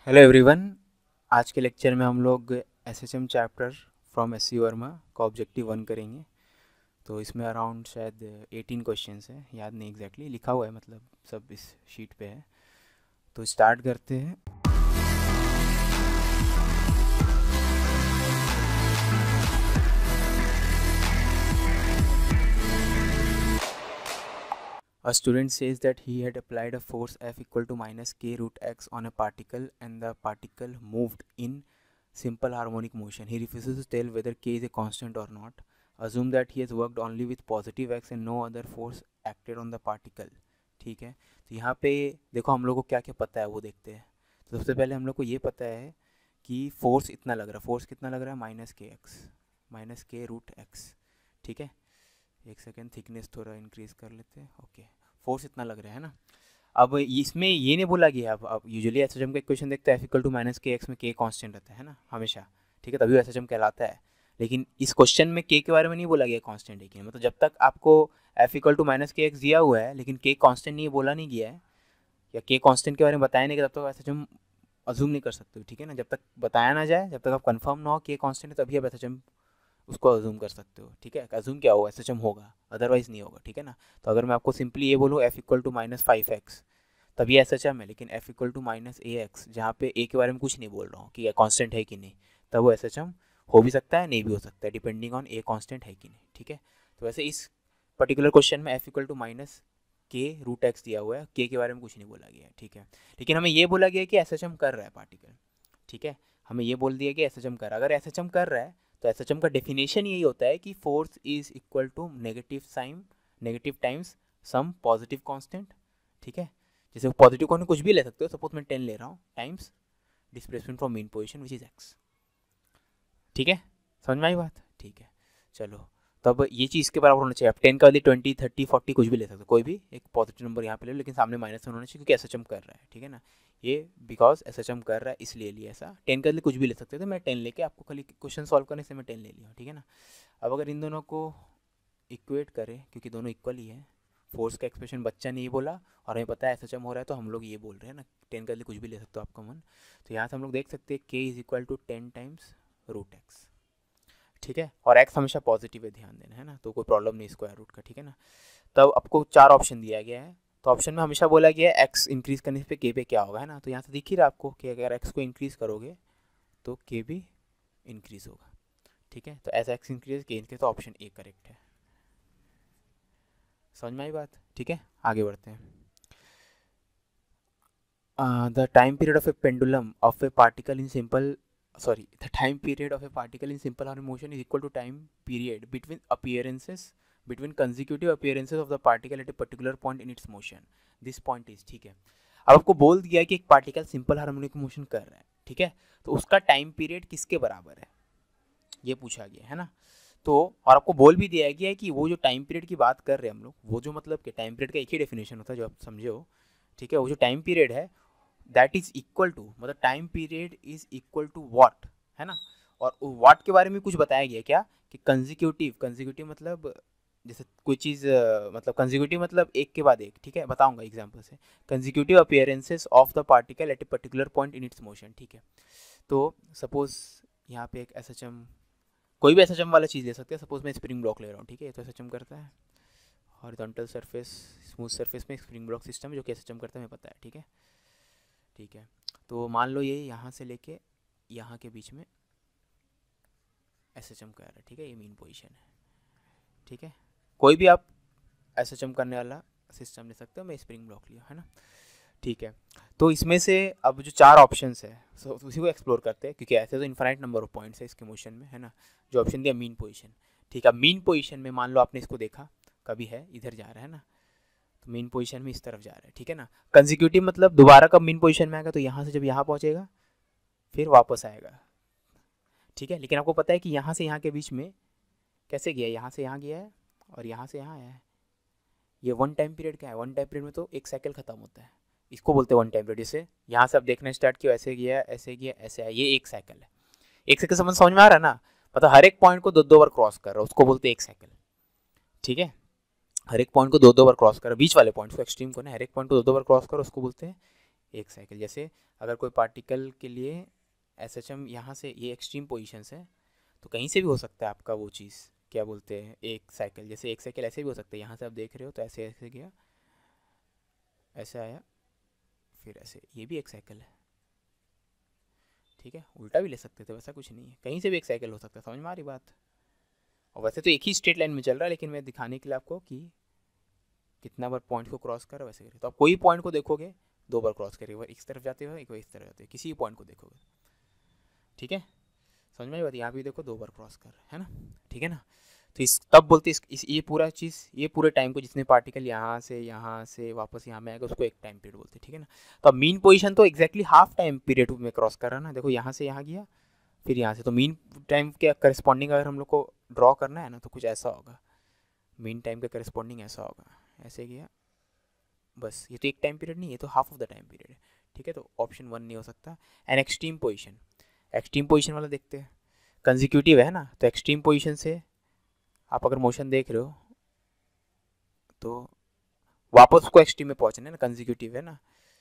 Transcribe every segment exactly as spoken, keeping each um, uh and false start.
Hello everyone. आज के lecture में हम लोग SHM chapter from S C Verma का ऑब्जेक्टिव वन करेंगे। तो इसमें अराउंड शायद एटीन क्वेश्चंस है, याद नहीं एग्जैक्टली लिखा हुआ है, मतलब सब इस शीट पे है। तो स्टार्ट करते हैं। A student says that he had applied a force F equal to minus k root x on a particle and the particle moved in simple harmonic motion. He refuses to tell whether k is a constant or not. Assume that he has worked only with positive x and no other force acted on the particle. ठीक है, तो यहाँ पे देखो हम लोग को क्या क्या पता है वो देखते हैं। तो सबसे पहले हम लोग को ये पता है कि फोर्स इतना लग रहा है। फोर्स कितना लग रहा है? Minus k x, minus k root x. ठीक है, एक सेकेंड, थिकनेस थोड़ा इंक्रीज कर लेते हैं। ओके, फोर्स इतना लग रहा है ना। अब इसमें ये नहीं बोला गया। अब अब यूजुअली एस एच एम का इक्वेशन देखते हैं, F equal to minus k x में के कांस्टेंट रहता है ना हमेशा। ठीक है, तभी एस एच एम कहलाता है। लेकिन इस क्वेश्चन में के के बारे में नहीं बोला गया कांस्टेंट है कि, मतलब जब तक आपको F equal to minus k x दिया हुआ है लेकिन के कांस्टेंट नहीं बोला नहीं गया है या के कांस्टेंट के बारे में बताया नहीं, तब तक एस एच एम अज्यूम नहीं कर सकते। ठीक है ना, जब तक बताया ना जाए, जब तक आप कंफर्म ना हो के कांस्टेंट है, तभी आप एस एच एम उसको अज्यूम कर सकते हो। ठीक है, अज्यूम क्या होगा? एस एच एम होगा, अदरवाइज नहीं होगा। ठीक है ना, तो अगर मैं आपको सिंपली ये बोलूँ F equal to minus five x, तब ये एस एच एम है। लेकिन F equal to minus A x, जहाँ पे ए के बारे में कुछ नहीं बोल रहा हूँ कि कॉन्स्टेंट है कि नहीं, तब वो एस एच एम हो भी सकता है, नहीं भी हो सकता है, डिपेंडिंग ऑन ए कॉन्स्टेंट है कि नहीं। ठीक है, तो वैसे इस पर्टिकुलर क्वेश्चन में F equal to minus k root x दिया हुआ है, के के बारे में कुछ नहीं बोला गया है। ठीक है, लेकिन हमें ये बोला गया कि एस एच एम कर रहा है पार्टिकल। ठीक है, हमें ये बोल दिया कि एस एच एम कर रहा है। अगर एस एच एम कर रहा है तो एस एच एम का डेफिनेशन यही होता है कि force is equal to negative sign negative times some positive constant. ठीक है, जैसे पॉजिटिव कांस्टेंट कुछ भी ले सकते हो, सपोज मैं टेन ले रहा हूँ, times displacement from mean position which is x. ठीक है, समझ में आई बात? ठीक है, चलो, तब ये चीज़ के बराबर होना चाहिए। आप टेन का बदले ट्वेंटी थर्टी फोर्टी कुछ भी ले सकते हो, कोई भी एक पॉजिटिव नंबर यहाँ पे ले लो, लेकिन सामने माइनस होना चाहिए क्योंकि एस एच एम कर रहा है। ठीक है ना, ये बिकॉज एस एच एम कर रहा है इसलिए लिया ऐसा। टेन का बदले कुछ भी ले सकते थे, मैं टेन लेके आपको खाली क्वेश्चन सॉल्व करने से मैं टेन ले लिया। ठीक है ना, अब अगर इन दोनों को इक्वेट करें, क्योंकि दोनों इक्वल ही है, फोर्स का एक्सप्रेशन बच्चा ने ये बोला और हमें पता है एस एच एम हो रहा है, तो हम लोग ये बोल रहे हैं ना, टेन का बदले कुछ भी ले सकते हो आपका मन। तो यहाँ से हम लोग देख सकते हैं के is equal to ten times root x. ठीक है, और एक्स हमेशा पॉजिटिव है, ध्यान देना है ना, तो कोई प्रॉब्लम नहीं स्क्वायर रूट का। ठीक है ना, तब आपको चार ऑप्शन दिया गया है। तो ऑप्शन में हमेशा बोला गया है एक्स इंक्रीज करने पे के पे क्या होगा, है ना। तो यहाँ से दिख ही रहा आपको कि अगर एक्स को इंक्रीज करोगे तो के भी इंक्रीज होगा। ठीक है, तो एज एक्स इंक्रीज के इंक्रीज, तो ऑप्शन ए करेक्ट है। समझ में आई बात? ठीक है, आगे बढ़ते हैं। The time period of a pendulum of a particle in simple sorry the time period of a particle in simple harmonic motion is equal to time period between appearances between consecutive appearances of the particle at a particular point in its motion. This point is, ठीक है, अब आपको बोल दिया है कि एक particle simple harmonic motion कर रहा है। ठीक है, तो उसका टाइम पीरियड किसके बराबर है ये पूछा गया है ना। तो और आपको बोल भी दिया गया है कि वो जो टाइम पीरियड की बात कर रहे हैं हम लोग, वो जो मतलब कि टाइम पीरियड का एक ही डेफिनेशन होता है जो आप समझे हो। ठीक है, वो जो टाइम पीरियड है दैट इज इक्वल टू, मतलब time period is equal to what, है ना। और वॉट के बारे में कुछ बताया गया क्या कि कंजिक्यूटिव, कंजिक्यूटिव मतलब जैसे कोई चीज़, मतलब कंजिक्यूटिव मतलब एक के बाद एक। ठीक है, बताऊंगा एग्जांपल से। Consecutive appearances of the particle at a particular point in its motion. ठीक है, तो सपोज यहाँ पे एक एस एच एम, कोई भी एस एच एम वाला चीज़ ले सकते हैं। सपोज मैं स्प्रिंग ब्लॉक ले रहा हूँ। ठीक है, तो एस एच एम करता है हॉरिजॉन्टल सरफेस, स्मूथ सरफेस में स्प्रिंग ब्लॉक सिस्टम है जो कि एस एच एम करता है, हमें पता है। ठीक है, ठीक है, तो मान लो ये यहाँ से लेके यहाँ के बीच में एस एच एम कर रहा है। ठीक है, ये मेन पोजीशन है। ठीक है, कोई भी आप एस एच एम करने वाला सिस्टम ले सकते हो, मैं स्प्रिंग ब्लॉक लिया, है ना। ठीक है, तो इसमें से अब जो चार ऑप्शंस है सो उसी को एक्सप्लोर करते हैं, क्योंकि ऐसे तो इनफाइनाइट नंबर ऑफ पॉइंट्स है इसके मोशन में, है ना। जो ऑप्शन दिया मीन पोजीशन। ठीक है, मीन पोजीशन में मान लो आपने इसको देखा कभी है, इधर जा रहा है ना, तो मेन पोजीशन में इस तरफ जा रहा है। ठीक है ना, कंजिक्यूटिव मतलब दोबारा कब मेन पोजीशन में आएगा, तो यहाँ से जब यहाँ पहुँचेगा फिर वापस आएगा। ठीक है, लेकिन आपको पता है कि यहाँ से यहाँ के बीच में कैसे गया है, यहाँ से यहाँ गया है और यहाँ से यहाँ आया है। ये वन टाइम पीरियड क्या है? वन टाइम पीरियड में तो एक साइकिल खत्म होता है, इसको बोलते हैं वन टाइम पीरियड। जैसे यहाँ से आप देखना स्टार्ट किया, ऐसे गया ऐसे गया ऐसे आया, ये एक साइकिल है। एक साइकिल समझ समझ में आ रहा है ना, मतलब हर एक पॉइंट को दो दो बार क्रॉस कर रहा है, उसको बोलते हैं एक साइकिल। ठीक है, हर एक पॉइंट को दो दो बार क्रॉस करो, बीच वाले पॉइंट को, एक्सट्रीम को ना, हर एक पॉइंट को दो दो बार क्रॉस करो, उसको बोलते हैं एक साइकिल। जैसे अगर कोई पार्टिकल के लिए एस एच एम यहाँ से ये एक्सट्रीम पोजीशंस है, तो कहीं से भी हो सकता है आपका वो चीज़ क्या बोलते हैं एक साइकिल। जैसे एक साइकिल ऐसे भी हो सकता है, यहाँ से आप देख रहे हो तो ऐसे ऐसे गया, ऐसे आया, फिर ऐसे, ये भी एक साइकिल है, ठीक है। उल्टा भी ले सकते थे, वैसा कुछ नहीं है, कहीं से भी एक साइकिल हो सकता है। समझ में आ रही बात? और वैसे तो एक ही स्ट्रेट लाइन में चल रहा है, लेकिन मैं दिखाने के लिए आपको कि कितना बार पॉइंट को क्रॉस कर वैसे करें। तो आप कोई पॉइंट को देखोगे दो बार क्रॉस करेगा, एक बार इस तरफ जाते हुए एक बार इस तरफ जाते हुए, किसी भी पॉइंट को देखोगे, ठीक है। समझ में आई बात? यहाँ भी देखो दो बार क्रॉस कर, है ना, ठीक है ना। तो इस तब बोलते इस, इस ये पूरा चीज़, ये पूरे टाइम को जितने पार्टिकल यहाँ से यहाँ से वापस यहाँ में आएगा उसको एक टाइम पीरियड बोलते हैं, ठीक है ना। तो अब मीन पोजीशन तो एग्जैक्टली हाफ टाइम पीरियड में क्रॉस कर रहा है ना। देखो यहाँ से यहाँ गया, फिर यहाँ से, तो मीन टाइम के करस्पॉन्डिंग अगर हम लोग को ड्रॉ करना है ना तो कुछ ऐसा होगा, मीन टाइम के करस्पॉन्डिंग ऐसा होगा, ऐसे गया बस। ये तो एक टाइम पीरियड नहीं, ये तो half of the time period है, ठीक है। तो ऑप्शन वन नहीं हो सकता। And extreme position, extreme position वाला देखते हैं, कंजिक्यूटिव है ना, तो एक्सट्रीम पोजीशन से आप अगर मोशन देख रहे हो तो वापस उसको एक्सट्रीम में पहुंचना है ना, कंजिक्यूटिव है ना।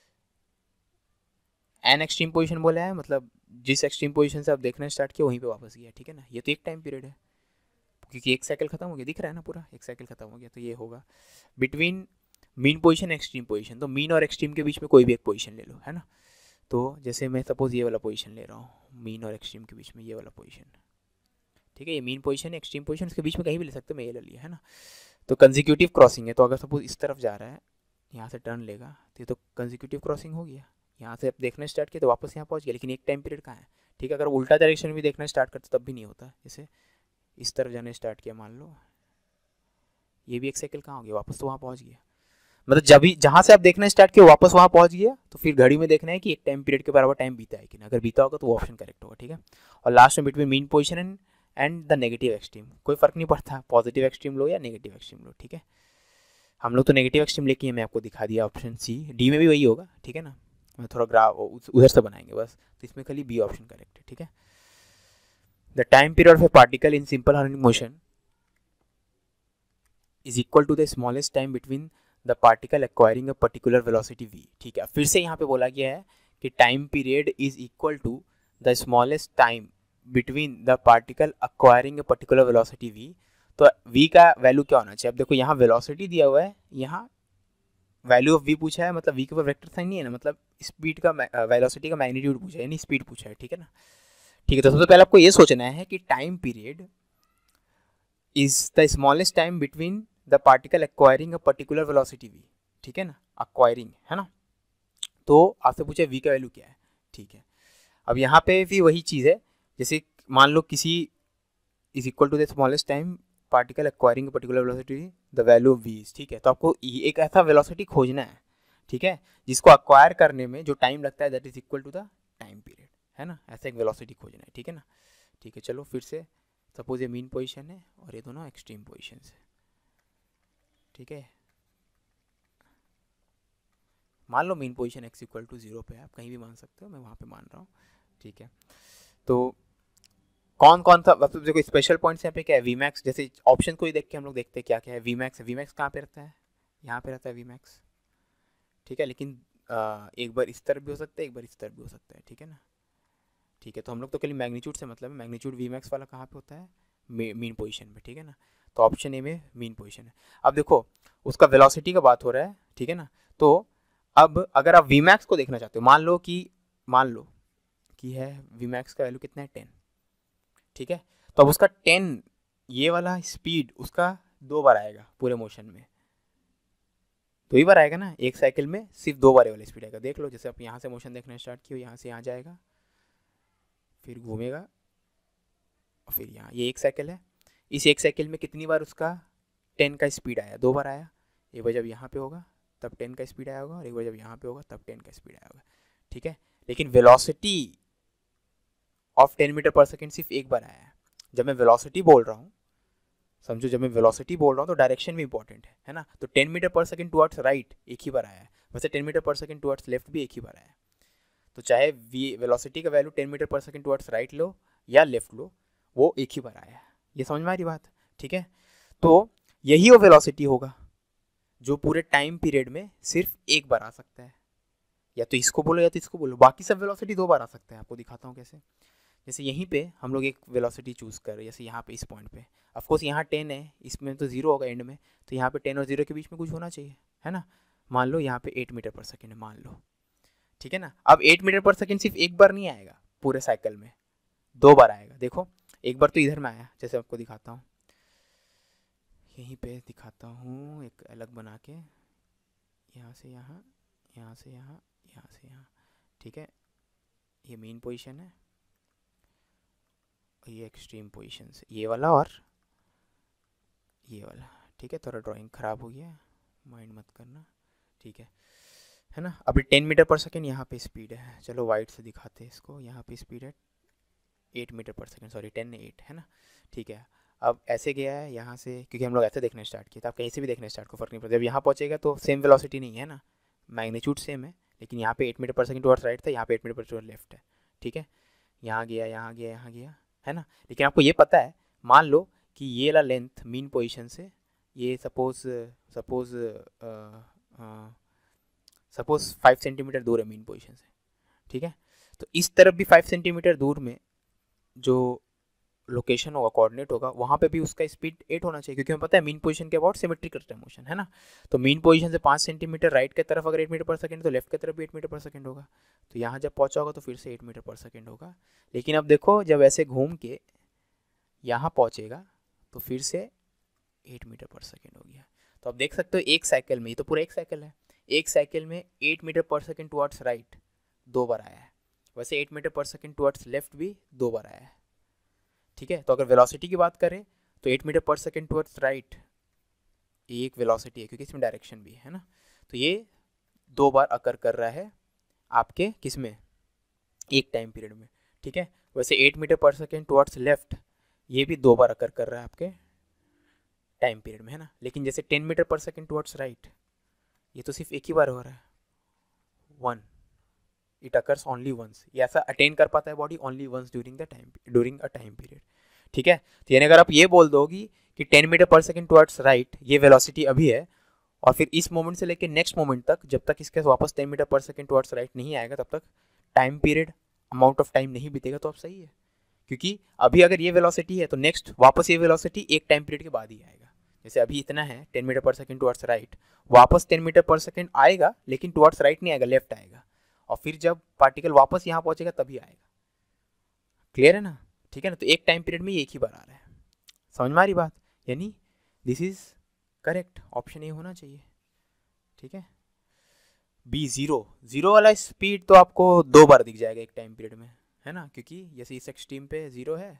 एन एक्सट्रीम पोजीशन बोला है, मतलब जिस एक्सट्रीम पोजीशन से आप देखना स्टार्ट किया वहीं पे वापस गया, ठीक है ना। ये तो एक टाइम पीरियड है क्योंकि एक साइकिल खत्म हो गया, दिख रहा है ना पूरा, एक साइकिल खत्म हो गया, तो ये होगा between mean position extreme position. तो मीन और एक्सट्रीम के बीच में कोई भी एक पोजीशन ले लो, है ना। तो जैसे मैं सपोज ये वाला पोजीशन ले रहा हूँ, मीन और एक्सट्रीम के बीच में ये वाला पोजीशन, ठीक है। ये मीन पोजीशन एक्सट्रीम पोजीशन, इसके बीच में कहीं भी ले सकते हो, मैं ये ले लिया, है ना। तो कंजिक्यूटिव क्रॉसिंग है, तो अगर सपोज इस तरफ जा रहा है, यहाँ से टर्न लेगा तो ये तो कंजिक्यूटिव क्रॉसिंग हो गया। यहाँ से आप देखना स्टार्ट किया तो वापस यहाँ पहुँच गया, लेकिन एक टाइम पीरियड कहाँ है, ठीक है। अगर उल्टा डायरेक्शन में भी देखना स्टार्ट करते तब भी नहीं होता। जैसे इस तरफ जाने स्टार्ट किया, मान लो ये भी एक साइकिल कहाँ हो गया, वापस तो वहाँ पहुँच गया। मतलब जब भी जहाँ से आप देखना स्टार्ट किया वापस वहाँ पहुँच गया, तो फिर घड़ी में देखना है कि एक टाइम पीरियड के बराबर टाइम बीता है कि नहीं। अगर बीता होगा तो वो ऑप्शन करेक्ट होगा, ठीक है। और लास्ट में between mean position and and the negative extreme, कोई फर्क नहीं पड़ता पॉजिटिव एक्सट्रीम लो या नेगेटिव एक्सट्रीम लो, ठीक है। हम लोग तो नेगेटिव एक्सट्रीम लेके मैं आपको दिखा दिया, ऑप्शन सी। डी में भी वही होगा, ठीक है ना। मैं थोड़ा ग्राफ उधर से बनाएंगे बस, तो इसमें खाली बी ऑप्शन करेक्ट है, ठीक है। The time period of a particle in simple harmonic motion is equal to the smallest time between the particle acquiring a particular velocity v, ठीक है। फिर से यहाँ पे बोला गया है कि time period is equal to the smallest time between the particle acquiring a particular velocity v। तो v का वैल्यू क्या होना चाहिए? अब देखो यहाँ वेलोसिटी दिया हुआ है, यहाँ वैल्यू ऑफ v पूछा है, मतलब v के ऊपर वेक्टर साइन नहीं है ना, मतलब स्पीड का वेलोसिटी का मैग्नीट्यूड पूछा है, यानी स्पीड पूछा है, ठीक है ना। ठीक है, तो सबसे पहले आपको ये सोचना है कि time period is the smallest time between the particle acquiring a particular velocity v, ठीक है ना, एक्वायरिंग, है ना। तो आपसे पूछे v का वैल्यू क्या है, ठीक है। अब यहाँ पे भी वही चीज़ है, जैसे मान लो किसी is equal to the smallest time particle acquiring particular velocity the value of v, ठीक है। तो आपको एक ऐसा वेलोसिटी खोजना है, ठीक है, जिसको एक्वायर करने में जो टाइम लगता है that is equal to the time period, है ना। ऐसा एक वेलोसिटी खोजना है, ठीक है ना। ठीक है, चलो फिर से सपोज ये मीन पोजीशन है और ये दोनों एक्सट्रीम पोजीशन है, ठीक है। मान लो mean position x equal to zero पे है, आप कहीं भी मान सकते हो, मैं वहाँ पे मान रहा हूँ, ठीक है। तो कौन कौन सा मतलब देखो स्पेशल पॉइंट्स यहाँ पे क्या है, वी मैक्स। जैसे ऑप्शन को ही देख के हम लोग देखते हैं क्या क्या है। वी मैक्स वी मैक्स कहाँ पे रहता है, यहाँ पे रहता है वी मैक्स, ठीक है। लेकिन आ, एक बार इस तरफ भी हो सकता है, एक बार इस तरफ भी हो सकता है, ठीक है ना। ठीक है, तो हम लोग तो केवल मैग्नीट्यूड से मतलब है, मैग्नीट्यूड वी मैक्स वाला कहाँ पे होता है, मीन पोजीशन में, ठीक है ना। तो ऑप्शन ए में मीन पोजीशन है। अब देखो उसका वेलोसिटी का बात हो रहा है, ठीक है ना। तो अब अगर आप वी मैक्स को देखना चाहते हो, मान लो कि मान लो कि है वी मैक्स का वैल्यू कितना है, टेन, ठीक है। तो अब उसका टेन ये वाला स्पीड उसका दो बार आएगा पूरे मोशन में, दो ही बार आएगा ना, एक साइकिल में सिर्फ दो बार वाला स्पीड आएगा। देख लो जैसे आप यहाँ से मोशन देखना स्टार्ट किया, यहाँ से यहाँ जाएगा, फिर घूमेगा और फिर यहाँ, ये एक साइकिल है। इस एक साइकिल में कितनी बार उसका टेन का स्पीड आया, दो बार आया। एक बार जब यहाँ पे होगा तब टेन का स्पीड आया होगा, और एक बार जब यहाँ पे होगा तब टेन का स्पीड आया होगा, ठीक है। लेकिन velocity of ten metre per second सिर्फ एक बार आया है। जब मैं वेलोसिटी बोल रहा हूँ, समझो, जब मैं वेलोसिटी बोल रहा हूँ तो डायरेक्शन भी इंपॉर्टेंट है, है ना। तो ten metre per second towards right एक ही बार आया है, वैसे ten metre per second towards left भी एक ही बार आया है। तो चाहे वी वेलोसिटी का value ten metre per second towards right लो या लेफ्ट लो, वो एक ही बार आया है। ये समझ में आ रही बात, ठीक है। तो यही वो वेलोसिटी होगा जो पूरे टाइम पीरियड में सिर्फ एक बार आ सकता है, या तो इसको बोलो या तो इसको बोलो, बाकी सब वेलोसिटी दो बार आ सकता है। आपको दिखाता हूँ कैसे। जैसे यहीं पे हम लोग एक वेलोसिटी चूज़ कर रहे हैं, जैसे यहाँ पे इस पॉइंट पे, ऑफकोर्स यहाँ टेन है, इसमें तो जीरो होगा एंड में, तो यहाँ पे टेन और जीरो के बीच में कुछ होना चाहिए, है ना। मान लो यहाँ पे एट मीटर पर सेकेंड है, मान लो, ठीक है ना। अब एट मीटर पर सेकेंड सिर्फ एक बार नहीं आएगा पूरे साइकिल में, दो बार आएगा। देखो एक बार तो इधर में आया, जैसे आपको दिखाता हूँ, यहीं पे दिखाता हूँ एक अलग बना के, यहाँ से यहाँ, यहाँ से यहाँ, यहाँ से यहाँ, ठीक है। ये मेन पोजीशन है, ये एक्सट्रीम पोजीशन से ये वाला और ये वाला, ठीक है। थोड़ा ड्राइंग ख़राब हो गया, माइंड मत करना, ठीक है है ना। अभी टेन मीटर पर सेकेंड यहाँ पे स्पीड है, चलो वाइट से दिखाते हैं इसको। यहाँ पे स्पीड है eight metre per second, sorry ten eight, है ना, ठीक है। अब ऐसे गया है यहाँ से, क्योंकि हम लोग ऐसे देखना स्टार्ट किए, तो आप कहीं से भी देखना स्टार्ट को फर्क नहीं पड़ता। जब यहाँ पहुँचेगा तो सेम वेलोसिटी नहीं है ना, मैग्नीट्यूड सेम है, लेकिन यहाँ पे eight metre per second towards right था, यहाँ पे eight metre per towards left है, ठीक है। यहाँ गया, यहाँ गया, यहाँ गया, है ना। लेकिन आपको ये पता है, मान लो कि ये वाला लेंथ मीन पोजीशन से, ये suppose suppose suppose five centimetre दूर है मीन पोजीशन से, ठीक है। तो इस तरफ भी फाइव सेंटीमीटर दूर में जो लोकेशन होगा, कोऑर्डिनेट होगा, वहाँ पे भी उसका स्पीड एट होना चाहिए, क्योंकि हमें पता है मीन पोजीशन के अबाउट सिमेट्रिक करता है मोशन, है ना। तो मीन पोजीशन से पाँच सेंटीमीटर राइट की तरफ अगर एट मीटर पर सेकेंड, तो लेफ्ट की तरफ भी एट मीटर पर सेकेंड होगा। तो यहाँ जब पहुँचा होगा तो फिर से एट मीटर पर सेकेंड होगा। लेकिन अब देखो जब ऐसे घूम के यहाँ पहुँचेगा तो फिर से एट मीटर पर सेकेंड हो गया। तो आप देख सकते हो एक साइकिल में, ये तो पूरा एक साइकिल है, एक साइकिल में eight metre per second towards right दो बार आया है, वैसे eight metre per second towards left भी दो बार आया है, ठीक है। तो अगर वेलोसिटी की बात करें तो eight metre per second towards right ये एक वेलोसिटी है, क्योंकि इसमें डायरेक्शन भी है ना। तो ये दो बार अकर कर रहा है आपके किस में, एक टाइम पीरियड में, ठीक है। वैसे eight metre per second towards left ये भी दो बार अकर कर रहा है आपके टाइम पीरियड में, है ना। लेकिन जैसे ten metre per second towards right ये तो सिर्फ एक ही बार हो रहा है, one, it occurs only once. ये ऐसा अटेन कर पाता है body only once during the time during a time period, ठीक है। तो यानी अगर आप ये बोल दोगी कि ten metre per second towards right ये वेलोसिटी अभी है, और फिर इस मोमेंट से लेकर नेक्स्ट मोमेंट तक जब तक इसके वापस ten metre per second towards right नहीं आएगा तब तक time period amount of time नहीं बीतेगा, तो आप सही है। क्योंकि अभी अगर ये वेलोसिटी है तो नेक्स्ट वापस ये वेलोसिटी एक टाइम पीरियड के बाद ही आएगा। जैसे अभी इतना है ten metre per second towards right, वापस टेन मीटर पर सेकेंड आएगा लेकिन टुवर्ड्स राइट नहीं आएगा, लेफ्ट आएगा, और फिर जब पार्टिकल वापस यहाँ पहुँचेगा तभी आएगा। क्लियर है ना, ठीक है ना। तो एक टाइम पीरियड में एक ही बार आ रहा है, समझ में आ रही बात, यानी this is correct, option A होना चाहिए, ठीक है। बी जीरो, जीरो वाला स्पीड तो आपको दो बार दिख जाएगा एक टाइम पीरियड में, है ना, क्योंकि जैसे इस एक्सट्रीम पे जीरो है,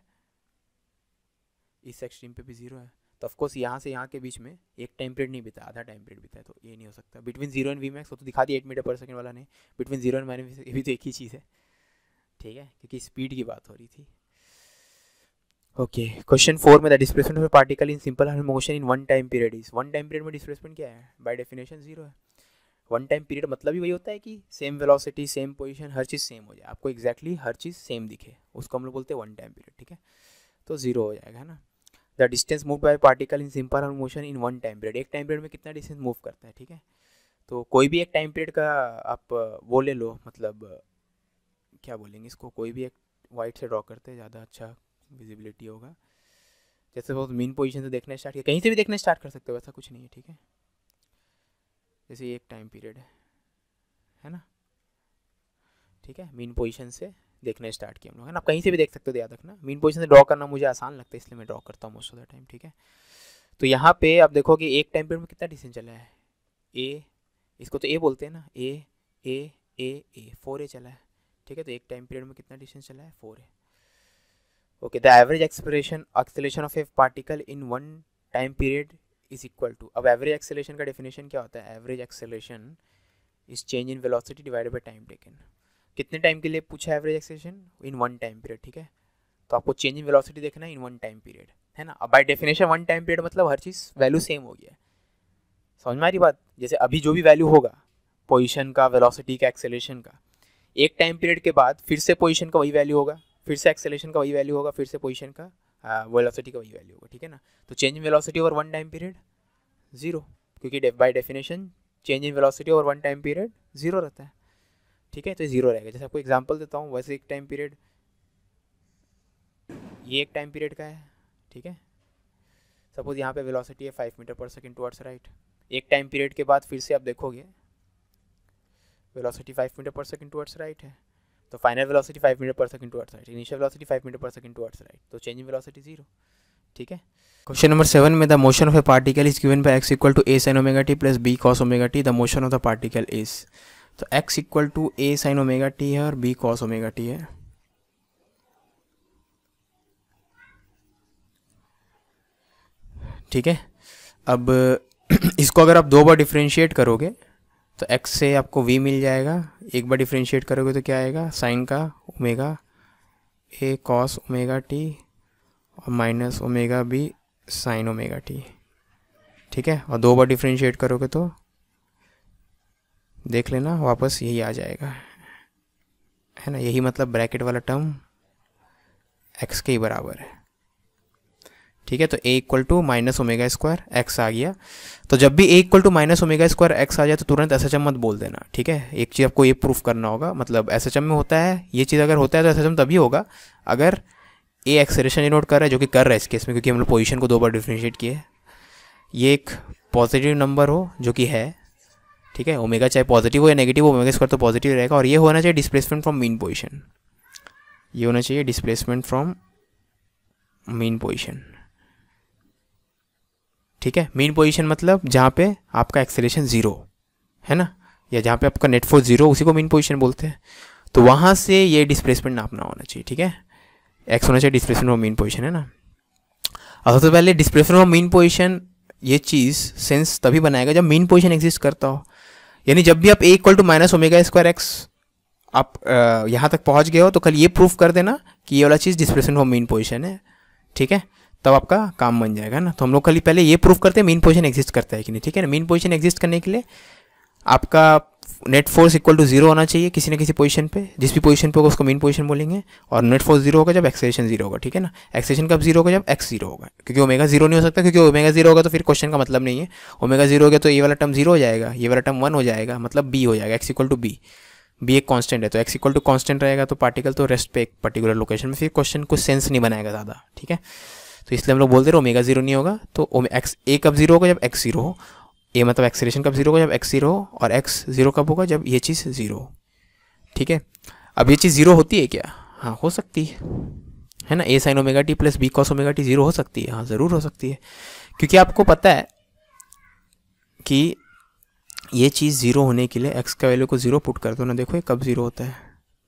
इस एक्सट्रीम पे भी जीरो है, तो ऑफकोर्स यहाँ से यहाँ के बीच में एक टाइम पीरियड नहीं बीता, आधा टाइम पीरियड बीता है, तो ये नहीं हो सकता। Between zero and v max वो तो दिखा दिया एट मीटर पर सेकेंड वाला नहीं, बिटवीन जीरो एंड माइनस ये भी तो एक ही चीज़ है, ठीक है, क्योंकि स्पीड की बात हो रही थी। ओके, क्वेश्चन फोर में the displacement of particle in simple harmonic motion in one time period is, one time period में डिस्प्लेसमेंट क्या है, बाय डेफिनेशन जीरो है। वन टाइम पीरियड मतलब ही वही होता है कि सेम वेलोसिटी, सेम पोजीशन, हर चीज़ सेम हो जाए, आपको एक्जैक्टली exactly हर चीज़ सेम दिखे, उसको हम लोग बोलते हैं वन टाइम पीरियड, ठीक है। तो जीरो हो जाएगा, है ना। The distance move by particle in simple harmonic motion in one time period, एक टाइम पीरियड में कितना डिस्टेंस मूव करता है, ठीक है। तो कोई भी एक टाइम पीरियड का आप वो ले लो, मतलब क्या बोलेंगे इसको, कोई भी एक वाइट से ड्रॉ करते हैं, ज़्यादा अच्छा विजिबिलिटी होगा। जैसे वो मेन पोजीशन से देखना स्टार्ट किया, कहीं से भी देखना स्टार्ट कर सकते हो, ऐसा कुछ नहीं है, ठीक है। जैसे एक टाइम पीरियड है है ना, ठीक है, मेन पोजीशन से देखना स्टार्ट किया हम लोग, है ना। आप कहीं से भी देख सकते हो, याद रखना मेन पोजीशन से ड्रॉ करना मुझे आसान लगता है इसलिए मैं ड्रॉ करता हूँ मोस्ट ऑफ द टाइम, ठीक है। तो यहाँ पे आप देखो कि एक टाइम पीरियड में कितना डिस्टेंस चला है, ए, इसको तो ए बोलते हैं ना, ए ए ए ए फोर ए चला है, ठीक है। तो एक टाइम पीरियड में कितना डिस्टेंस चला है, four A. Okay, the average acceleration acceleration of a particle in one time period is equal to, अब एवरेज एक्सेलरेशन का डेफिनेशन क्या होता है, average acceleration is change in velocity divided by time taken. कितने time के लिए पूछा average acceleration, in one time period, ठीक है। तो आपको चेंज इन वेलोसिटी देखना है इन वन टाइम पीरियड, है ना। अब by definition one time period मतलब हर चीज़ वैल्यू सेम हो गया है, समझ में आ रही बात। जैसे अभी जो भी वैल्यू होगा पोजीशन का, वेलोसिटी का, एक्सेलरेशन का, एक टाइम पीरियड के बाद फिर से पोजीशन का वही वैल्यू होगा, फिर से एक्सेलरेशन का वही वैल्यू होगा, फिर से पोजीशन का वेलोसिटी का वही वैल्यू होगा, ठीक है ना। तो change in velocity over one time period zero, क्योंकि by definition change in velocity over one time period zero रहता है, ठीक है, तो ज़ीरो रहेगा। जैसे आपको एग्जांपल देता हूँ, वैसे एक टाइम पीरियड, ये एक टाइम पीरियड का है, ठीक है। सपोज यहाँ पे वेलोसिटी है five metre per second towards right. एक टाइम पीरियड के बाद फिर से आप देखोगे velocity five metre per second towards right है, तो final velocity five metre per second towards right, initial velocity five metre per second towards right, तो चेंज इन वेलोसिटी जीरो, ठीक है। क्वेश्चन नंबर सेवन में the motion of a particle is given by x equal to a sine omega T plus b cos omega t, the motion of the particle is, तो x equal to a sine omega t है और B cos omega t है, ठीक है। अब इसको अगर आप दो बार डिफ्रेंशिएट करोगे तो x से आपको v मिल जाएगा, एक बार डिफ्रेंशिएट करोगे तो क्या आएगा, साइन का omega a cos omega t और minus omega b sine omega t, ठीक है। और दो बार डिफ्रेंशिएट करोगे तो देख लेना वापस यही आ जाएगा, है ना, यही मतलब ब्रैकेट वाला टर्म x के ही बराबर है, ठीक है। तो a equal to minus omega square x आ गया। तो जब भी a equal to minus omega square x आ जाए तो तुरंत एस एच एम मत बोल देना, ठीक है। एक चीज़ आपको ये प्रूफ करना होगा, मतलब एस एच एम में होता है ये चीज़, अगर होता है तो एस एच एम तभी होगा अगर a एक्सेलरेशन डिनोट कर रहा है, जो कि कर रहा है इस केस में, क्योंकि हम लोग पोजीशन को दो बार डिफ्रेंशिएट किए, ये एक पॉजिटिव नंबर हो जो कि है, ठीक है। ओमेगा चाहे पॉजिटिव हो या नेगेटिव हो, ओमेगा स्क्वायर तो पॉजिटिव रहेगा, और ये होना चाहिए डिस्प्लेसमेंट फ्रॉम मीन पोजीशन, ये होना चाहिए डिस्प्लेसमेंट फ्रॉम मीन पोजीशन, ठीक है। मीन पोजीशन मतलब जहाँ पे आपका एक्सेलरेशन ज़ीरो है ना, या जहाँ पे आपका नेट फोर्स जीरो, उसी को मीन पोजीशन बोलते हैं। तो वहाँ से ये डिस्प्लेसमेंट नापना होना चाहिए, ठीक है। एक्स होना चाहिए डिस्प्लेसमेंट ऑफ मीन पोजीशन, है ना। अब सबसे पहले डिस्प्लेसमेंट ऑफ मीन पोजीशन ये चीज़ सेंस तभी बनाएगा जब मीन पोजीशन एग्जिस्ट करता हो, यानी जब भी आप a equal to minus omega square x आप यहाँ तक पहुँच गए हो तो कल ये प्रूफ कर देना कि ये वाला चीज़ डिस्प्लेसमेंट ऑफ मीन पोजीशन है, ठीक है, तब आपका काम बन जाएगा ना। तो हम लोग कल पहले ये प्रूफ करते हैं मीन पोजीशन एग्जिस्ट करता है कि नहीं, ठीक है ना। मीन पोजीशन एग्जिस्ट करने के लिए आपका net force equal to zero होना चाहिए किसी न किसी पोजीशन पे, जिस भी पोजीशन पे होगा उसको मीन पोजीशन बोलेंगे, और नेट फोर्स जीरो होगा जब एक्सेलरेशन जीरो होगा, ठीक है ना। एक्सेलरेशन कब जीरो होगा, जब एक्स जीरो होगा, क्योंकि ओमेगा जीरो नहीं हो सकता, क्योंकि ओमेगा जीरो होगा तो फिर क्वेश्चन का मतलब नहीं है। ओमेगा जीरो हो गया तो ये वाला टर्म जीरो हो जाएगा, ये वाला टर्म वन हो जाएगा, मतलब बी हो जाएगा, x equal to b, b एक कांस्टेंट है, तो एक्स इक्वल टू कांस्टेंट रहेगा तो पार्टिकल तो रेस्ट पे एक पर्टिकुलर लोकेशन में, फिर क्वेश्चन कुछ सेंस नहीं बनाएगा ज़्यादा, ठीक है। तो इसलिए हम लोग बोलते रहे ओमेगा जीरो नहीं होगा, तो एक्स ए कब जीरो होगा, जब एक्स जीरो हो, ए मतलब एक्सेलरेशन कब जीरो होगा, जब एक्स जीरो हो, और एक्स जीरो कब होगा, जब ये चीज़ जीरो हो, ठीक है। अब ये चीज़ जीरो होती है क्या, हाँ हो सकती है, है ना। A sine omega T plus b cos omega t zero हो सकती है, हाँ ज़रूर हो सकती है, क्योंकि आपको पता है कि ये चीज़ जीरो होने के लिए एक्स का वैल्यू को जीरो पुट कर दो ना, देखो ये कब जीरो होता है,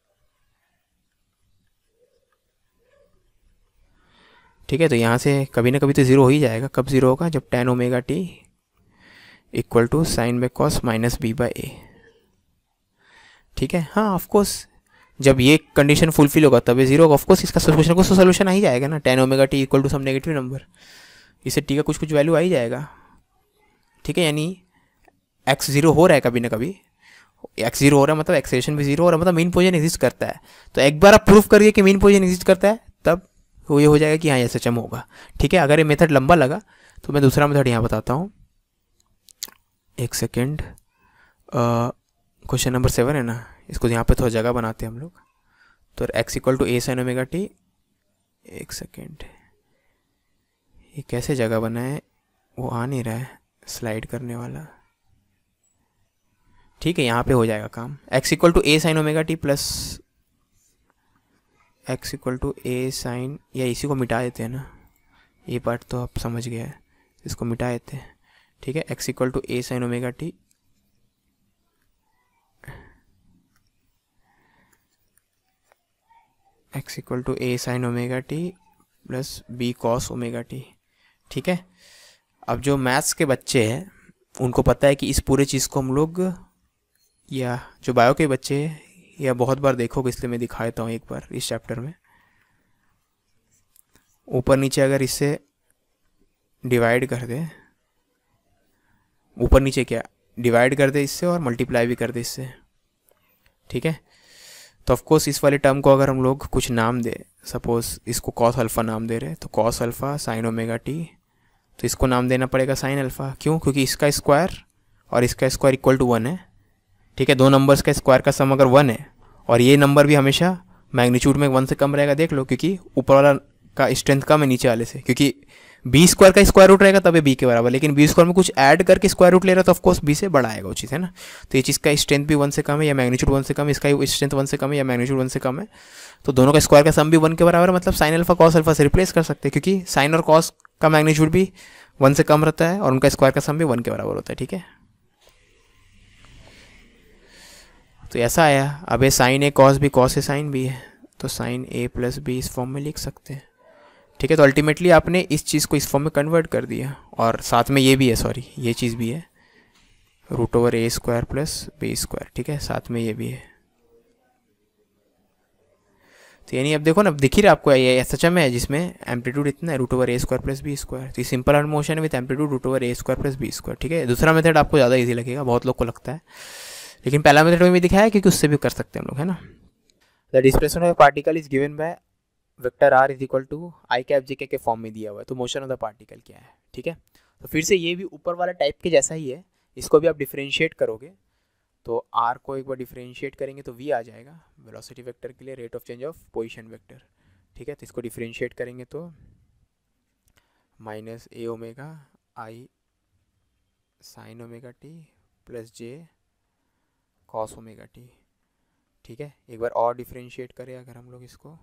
ठीक है। तो यहाँ से कभी ना कभी तो जीरो हो ही जाएगा, कब जीरो होगा, जब tan omega t equal to sine by cos minus b by a, ठीक है। हाँ ऑफकोर्स जब ये कंडीशन फुलफिल होगा तब ये जीरो होगा, ऑफकोर्स इसका सोल्यूशन कुछ तो सोल्यूशन आ ही जाएगा ना, tan omega t equal to some negative number, इससे टी का कुछ कुछ वैल्यू आ ही जाएगा, ठीक है। यानी एक्स जीरो हो रहा है कभी ना कभी, एक्स जीरो हो रहा है मतलब एक्सेलरेशन भी जीरो हो रहा है, मतलब मीन पोजीशन एग्जिस्ट करता है। तो एक बार आप प्रूफ करिए कि मीन पोजीशन एग्जिस्ट करता है, तब वो ये हो जाएगा कि हाँ एस एच एम होगा, ठीक है। अगर ये मेथड लंबा लगा तो मैं दूसरा मेथड यहाँ बताता हूँ, एक सेकेंड। क्वेश्चन नंबर सेवन है ना, इसको यहाँ पे थोड़ा जगह बनाते हैं हम लोग, तो x equal to a sine omega t, एक सेकेंड ये कैसे जगह बना है वो आ नहीं रहा है स्लाइड करने वाला, ठीक है। यहाँ पे हो जाएगा काम, x equal to a sine omega T plus x equal to a sine, या इसी को मिटा देते हैं ना, ये पार्ट तो आप समझ गए, इसको मिटा देते हैं, ठीक है। X equal to a sine omega t x equal to a sine omega T plus b cos omega t, ठीक है। अब जो मैथ्स के बच्चे हैं उनको पता है कि इस पूरे चीज़ को हम लोग, या जो बायो के बच्चे हैं या बहुत बार देखोगे, इसलिए मैं दिखा देता हूँ एक बार इस चैप्टर में, ऊपर नीचे अगर इससे डिवाइड कर दे, ऊपर नीचे क्या डिवाइड कर दे इससे और मल्टीप्लाई भी कर दे इससे, ठीक है। तो ऑफकोर्स इस वाले टर्म को अगर हम लोग कुछ नाम दे, सपोज इसको कॉस अल्फ़ा नाम दे रहे, तो cos alpha sine omega t, तो इसको नाम देना पड़ेगा साइन अल्फ़ा, क्यों, क्योंकि इसका स्क्वायर और इसका स्क्वायर इक्वल टू वन है, ठीक है, दो नंबर्स का स्क्वायर का सम अगर वन है और ये नंबर भी हमेशा मैग्नीट्यूड में वन से कम रहेगा, देख लो, क्योंकि ऊपर वाला का स्ट्रेंथ कम है नीचे वाले से, क्योंकि बी स्क्वायर का स्क्वायर रूट रहेगा तब ये बी के बराबर, लेकिन बी स्क्वायर में कुछ ऐड करके स्क्वायर रूट ले रहा है तो ऑफकोर्स बी से बड़ा आएगा वो चीज़, है ना। तो ये चीज़ का स्ट्रेंथ भी वन से कम है या मैग्नीट्यूड वन से कम है, इसका स्ट्रेंथ वन से कम है या मैग्नीट्यूड वन से कम है, तो दोनों का स्क्वायर का सम भी वन के बराबर है, मतलब साइन अल्फा कॉस अल्फा से रिप्लेस कर सकते हैं, क्योंकि साइन और कॉस का मैग्नीट्यूड भी वन से कम रहता है और उनका स्क्वायर का सम भी वन के बराबर होता है। ठीक है, तो ऐसा आया। अब ये साइन ए कॉस भी, कॉस ए साइन भी है, तो साइन ए प्लस बी इस फॉर्म में लिख सकते हैं। ठीक है, तो अल्टीमेटली आपने इस चीज़ को इस फॉर्म में कन्वर्ट कर दिया, और साथ में ये भी है, सॉरी ये चीज़ भी है, root over a square plus b square. ठीक है, साथ में ये भी है। तो यानी अब देखो ना, अब दिख ही रहा आपको, ये एस एच एम है जिसमें एम्पलीट्यूड इतना है, root over a square plus b square. तो simple harmonic motion with amplitude root over a square plus b square. ठीक है, दूसरा मेथड आपको ज़्यादा ईजी लगेगा, बहुत लोग को लगता है, लेकिन पहला मेथड में भी दिखाया है क्योंकि उससे भी कर सकते हैं हम लोग, है ना। The displacement of particle is given by vector r is equal to i cap j के फॉर्म में दिया हुआ है। तो मोशन ऑफ द पार्टिकल क्या है। ठीक है, तो फिर से ये भी ऊपर वाला टाइप के जैसा ही है, इसको भी आप डिफ्रेंशिएट करोगे तो आर को एक बार डिफ्रेंशिएट करेंगे तो वी आ जाएगा वेलोसिटी वेक्टर के लिए, rate of change of position vector. ठीक है, तो इसको डिफ्रेंशिएट करेंगे तो minus a omega i sine omega T plus j cos omega t. ठीक है, एक बार और डिफ्रेंशिएट करें अगर हम लोग इसको,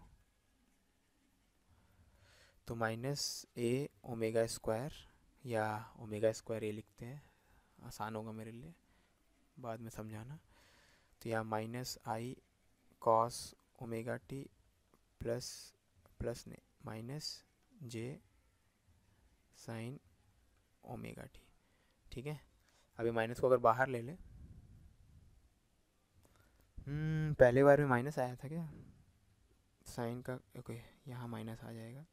तो माइनस ए ओमेगा स्क्वायर, या ओमेगा स्क्वायर ए लिखते हैं, आसान होगा मेरे लिए, बाद में समझाना। तो यहाँ minus i cos omega T plus plus ने minus j sine omega t. ठीक है, अभी माइनस को अगर बाहर ले लें, हम्म पहले बार में माइनस आया था क्या, साइन का ओके, यहाँ माइनस आ जाएगा,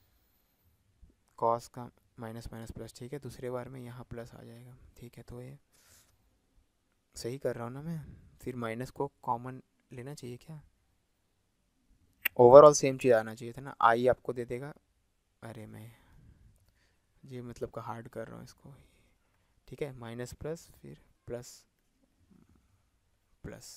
कॉस का माइनस माइनस प्लस। ठीक है, दूसरे बार में यहाँ प्लस आ जाएगा। ठीक है, तो ये सही कर रहा हूँ ना मैं, फिर माइनस को कॉमन लेना चाहिए क्या, ओवरऑल सेम चीज़ आना चाहिए था ना, आई आपको दे देगा, अरे मैं ये मतलब का हार्ड कर रहा हूँ इसको। ठीक है, माइनस प्लस फिर प्लस प्लस,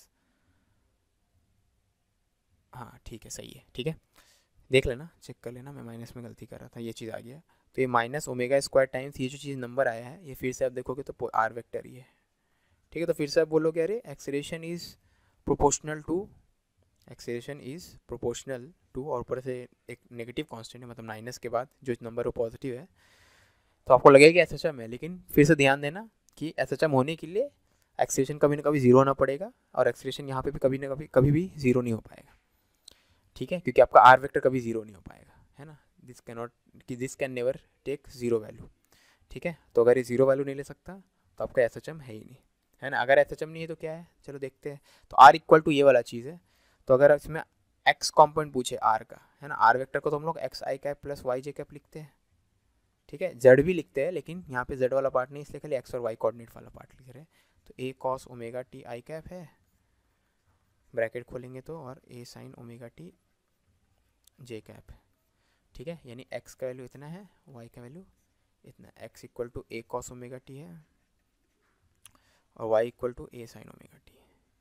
हाँ ठीक है सही है। ठीक है, देख लेना, चेक कर लेना, मैं माइनस में गलती कर रहा था, ये चीज़ आ गया। तो ये माइनस ओमेगा स्क्वायर टाइम्स ये जो चीज़ नंबर आया है, ये फिर से आप देखोगे तो आर वेक्टर ही है। ठीक है, तो फिर से आप बोलोगे अरे acceleration is proportional to, acceleration is proportional to, और ऊपर से एक नेगेटिव कांस्टेंट है, मतलब माइनस के बाद जो नंबर वो पॉजिटिव है, तो आपको लगेगा कि एस एच एम है, लेकिन फिर से ध्यान देना कि एस एच एम होने के लिए एक्सेलरेशन कभी ना कभी जीरो होना पड़ेगा, और एक्सेलरेशन यहाँ पे भी कभी ना कभी कभी भी जीरो नहीं हो पाएगा। ठीक है, क्योंकि आपका आर वेक्टर कभी जीरो नहीं हो पाएगा, है ना, दिस कैन नॉट कि this can never take zero value. ठीक है, तो अगर ये जीरो वैल्यू नहीं ले सकता तो आपका एस एच एम है ही नहीं, है ना। अगर एस एच एम नहीं है तो क्या है, चलो देखते हैं। तो आर इक्वल टू ये वाला चीज़ है, तो अगर इसमें एक्स कॉम्पोनेंट पूछे आर का, है ना, आर वेक्टर को तो हम लोग x i cap plus y j cap लिखते हैं। ठीक है, जेड भी लिखते हैं, लेकिन यहाँ पे जेड वाला पार्ट नहीं, इसलिए खाली एक्स और वाई कोऑर्डिनेट वाला पार्ट लिख रहे हैं। तो a cos omega t i cap है, ब्रैकेट खोलेंगे तो, और a sine omega t j cap है। ठीक है, यानी एक्स का वैल्यू इतना है, वाई का वैल्यू इतना, x equal to a cos omega t है और y equal to a sine omega t.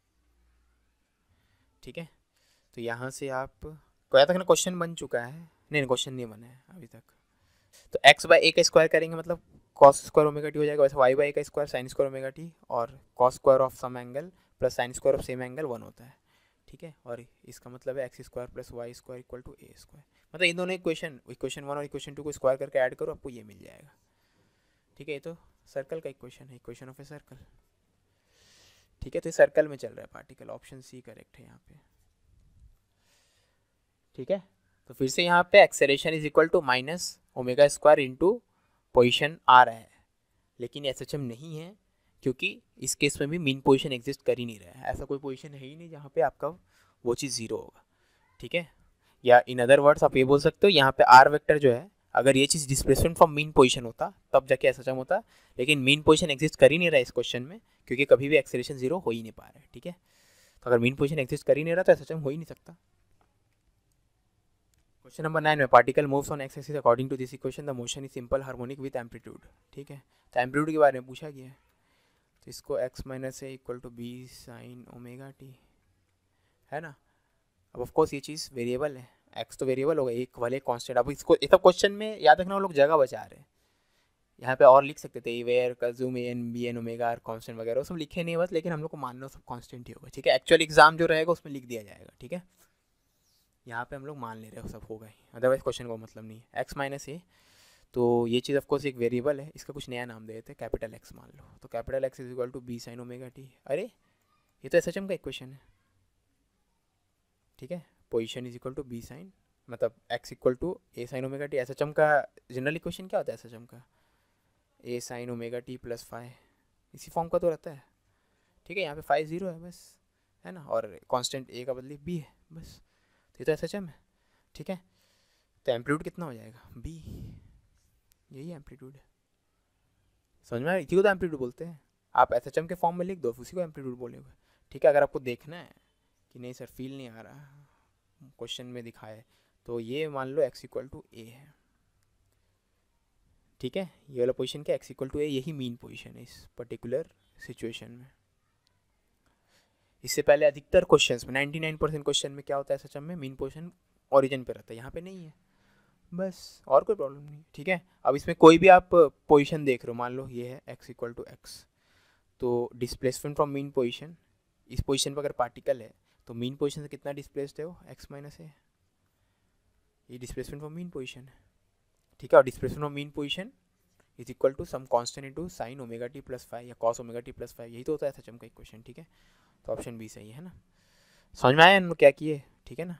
ठीक है, तो यहाँ से आप क्या तक ना क्वेश्चन बन चुका है, नहीं क्वेश्चन नहीं बना है अभी तक। तो एक्स बाई ए का स्क्वायर करेंगे मतलब कॉस स्क्वायर ओमेगा टी हो जाएगा, वैसे वाई बाई ए का square sine square omega t, और cos square of some angle plus sine square of same angle one होता है। ठीक है, और इसका मतलब है x square plus y square equal to a square, मतलब इन दोनों इक्वेशन, इक्वेशन वन और इक्वेशन टू को स्क्वायर करके ऐड करो, आपको ये मिल जाएगा। ठीक है, ये तो सर्कल का इक्वेशन है, इक्वेशन ऑफ ए सर्कल। ठीक है, तो ये सर्कल में चल रहा है पार्टिकल, ऑप्शन सी करेक्ट है यहाँ पे। ठीक है, तो फिर से यहाँ पे acceleration is equal to minus omega square into position आ रहा है, लेकिन एस एच एम नहीं है, क्योंकि इस केस में भी मीन पोजीशन एग्जिस्ट कर ही नहीं रहा है, ऐसा कोई पोजीशन है ही नहीं जहाँ पे आपका वो चीज़ जीरो होगा। ठीक है, या इन अदर वर्ड्स आप ये बोल सकते हो, यहाँ पे आर वेक्टर जो है, अगर ये चीज़ डिस्प्लेसमेंट फ्रॉम मीन पोजीशन होता तब जाके एस एच एम होता, लेकिन मीन पोजीशन एग्जिस्ट कर ही नहीं रहा है इस क्वेश्चन में, क्योंकि कभी भी एक्सेलरेशन जीरो हो ही नहीं पा रहा है। ठीक है, तो अगर मीन पोजीशन एग्जिस्ट कर ही नहीं रहा तो एस एच एम हो ही नहीं सकता। क्वेश्चन नंबर नाइन में particle moves on x axis according to this equation the motion is simple harmonic with amplitude. ठीक है, तो एम्पलीट्यूड के बारे में पूछा गया है, तो इसको x minus a equal to b sine omega t, है ना। अब ऑफ कोर्स ये चीज़ वेरिएबल है, x तो वेरिएबल होगा, एक वाले कांस्टेंट। अब इसको एक क्वेश्चन में याद रखना वो लोग जगह बचा रहे हैं, यहाँ पे और लिख सकते थे where assume and b and omega are constant वगैरह, सब लिखे नहीं बस, लेकिन हम लोग को मानना सब कांस्टेंट ही होगा, ठीक है। एक्चुअल एग्जाम जो रहेगा उसमें लिख दिया जाएगा, ठीक है। यहाँ पे हम लोग मान ले रहे हो सब होगा ही, अदरवाइज क्वेश्चन का मतलब नहीं है। एक्स माइनस ए, तो ये चीज़ ऑफकोर्स एक वेरिएबल है, इसका कुछ नया नाम दे देते हैं, कैपिटल एक्स मान लो। तो capital x is equal to b sine omega t. अरे ये तो एस एच एम का इक्वेशन है, ठीक है। Position is equal to b sine, मतलब x equal to a sine omega t. S H M का जनरल इक्वेशन क्या होता है एस एच एम का? A sine omega T plus five, इसी फॉर्म का तो रहता है, ठीक है। यहाँ पे फाइव जीरो है बस, है ना, और कांस्टेंट ए का बदले बी है बस, तो ये तो एस एच एम है, ठीक है। तो एम्पलीट्यूड कितना हो जाएगा? बी, यही एम्पलीट्यूड है, समझ में आया? इसी को तो एम्पलीट्यूड बोलते हैं। आप एस एच एम के फॉर्म में लिख दो, उसी को एम्पलीट्यूड बोलेंगे, ठीक है। अगर आपको देखना है कि नहीं सर फील नहीं आ रहा क्वेश्चन में दिखाए, तो ये मान लो एक्स इक्वल टू ए है, ठीक है। ये वाला पोजीशन क्या, एक्स इक्वल टू ए, यही मीन पोजीशन है इस पर्टिकुलर सिचुएशन में। इससे पहले अधिकतर क्वेश्चंस में, निन्यानवे परसेंट क्वेश्चन में क्या होता है एस एच एम में, मीन पोजीशन ओरिजिन पे रहता है, यहाँ पे नहीं है बस, और कोई प्रॉब्लम नहीं, ठीक है। अब इसमें कोई भी आप पोजीशन देख रहे हो, मान लो ये है एक्स इक्वल टू एक्स, तो डिस्प्लेसमेंट फ्रॉम मीन पोजीशन, इस पोजीशन पर अगर पार्टिकल है तो मीन पोजीशन से कितना डिस्प्लेस्ड है वो, एक्स माइनस ए, ये डिस्प्लेसमेंट फ्रॉम मीन पोजीशन है, ठीक है। और displacement from mean position is equal to some constant into sine omega T plus five या cos omega T plus five, यही तो होता है एस एच एम का इक्वेशन, ठीक है। तो ऑप्शन बी सही है ना, समझ में आया इन लोग क्या किए, ठीक है ना।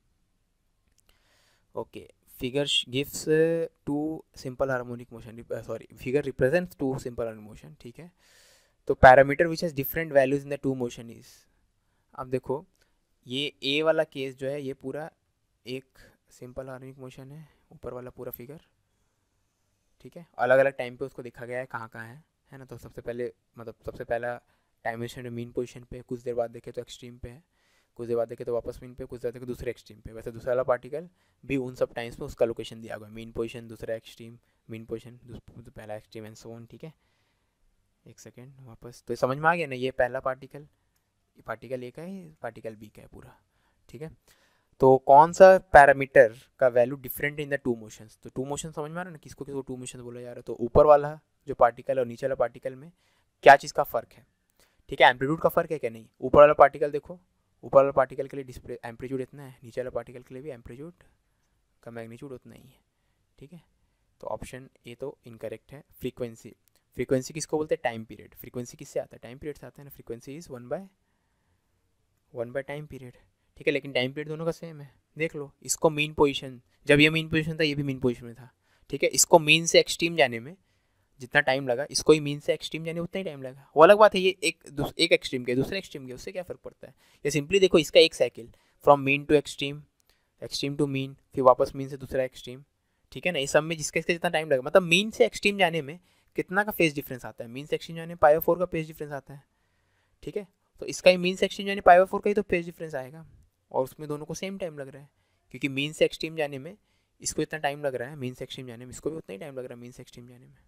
Okay, figure gives uh, two simple harmonic motion, uh, sorry figure represents two simple harmonic motion, ठीक है। तो parameter which has different values in the two motion is, अब देखो ये ए वाला केस जो है ये पूरा एक सिंपल हार्मोनिक मोशन है, ऊपर वाला पूरा फिगर, ठीक है। अलग अलग टाइम पे उसको दिखा गया है कहाँ कहाँ है, है ना। तो सबसे पहले मतलब सबसे पहला टाइमेशन मीन पोजीशन पे, कुछ देर बाद देखे तो एक्सट्रीम पे है, कुछ देर बाद देखे तो वापस मीन पे, कुछ देर देखे दूसरे एक्सट्रीम पे। वैसे दूसरा वाला पार्टिकल भी उन सब टाइम्स पे उसका लोकेशन दिया हुआ है, मीन पोजीशन, दूसरा एक्सट्रीम, मीन पोजीशन, पहला एक्सट्रीम एंड सो ऑन, ठीक है। एक सेकेंड वापस, तो समझ में आ गया ना, ये पहला पार्टिकल, ये पार्टिकल ए का है, पार्टिकल बी का है पूरा, ठीक है। तो कौन सा पैरामीटर का value different in the two motions, तो टू मोशन समझ में आ रहा है ना, किसको किसको टू मोशन बोला जा रहा है। तो ऊपर वाला जो पार्टिकल और नीचे वाला पार्टिकल में क्या चीज़ का फ़र्क है, ठीक है। एम्पलीट्यूड का फ़र्क है क्या, नहीं। ऊपर वाला पार्टिकल देखो, ऊपर वाला पार्टिकल के लिए डिस्प्ले एम्पलीट्यूड इतना है, नीचे वाला पार्टिकल के लिए भी एम्पलीट्यूड का मैग्नीट्यूड उतना ही है, ठीक है। तो ऑप्शन ए तो इनकरेक्ट है। फ्रीक्वेंसी, फ्रीक्वेंसी किसको बोलते हैं, टाइम पीरियड। फ्रीक्वेंसी किससे आता है, टाइम पीरियड से आता है ना। Frequency is one by one by time period, ठीक है। लेकिन टाइम पीरियड दोनों का सेम है, देख लो। इसको मीन पोजीशन, जब ये मीन पोजीशन था ये भी मीन पोजीशन में था, ठीक है। इसको मीन से एक्सट्रीम जाने में जितना टाइम लगा, इसको ही मीन से एक्सट्रीम जाने उतना ही टाइम लगा। वो अलग बात है, ये एक एक एक्सट्रीम के दूसरे एक्सट्रीम के, उससे क्या फ़र्क पड़ता है। ये सिंपली देखो इसका एक cycle from mean to extreme, extreme to mean, फिर वापस मीन से दूसरा एक्सट्रीम, ठीक है ना। इस सब में जिसका इसका जितना टाइम लगा, मतलब मीन से एक्सट्रीम जाने में कितना का फेज डिफरेंस आता है, मीन से एक्सट्रीम जाने में पाई फोर का फेज डिफरेंस आता है, ठीक है। तो इसका ही मीन से एक्सट्रीम जाने पाई फोर का ही तो फेज डिफरेंस आएगा, और उसमें दोनों को सेम टाइम लग रहा है, क्योंकि मीन से एक्सट्रीम जाने में इसको इतना टाइम लग रहा है, मीन से एक्सट्रीम जाने में इसको भी उतना ही टाइम लग रहा है, मीन से एक्सट्रीम जाने में,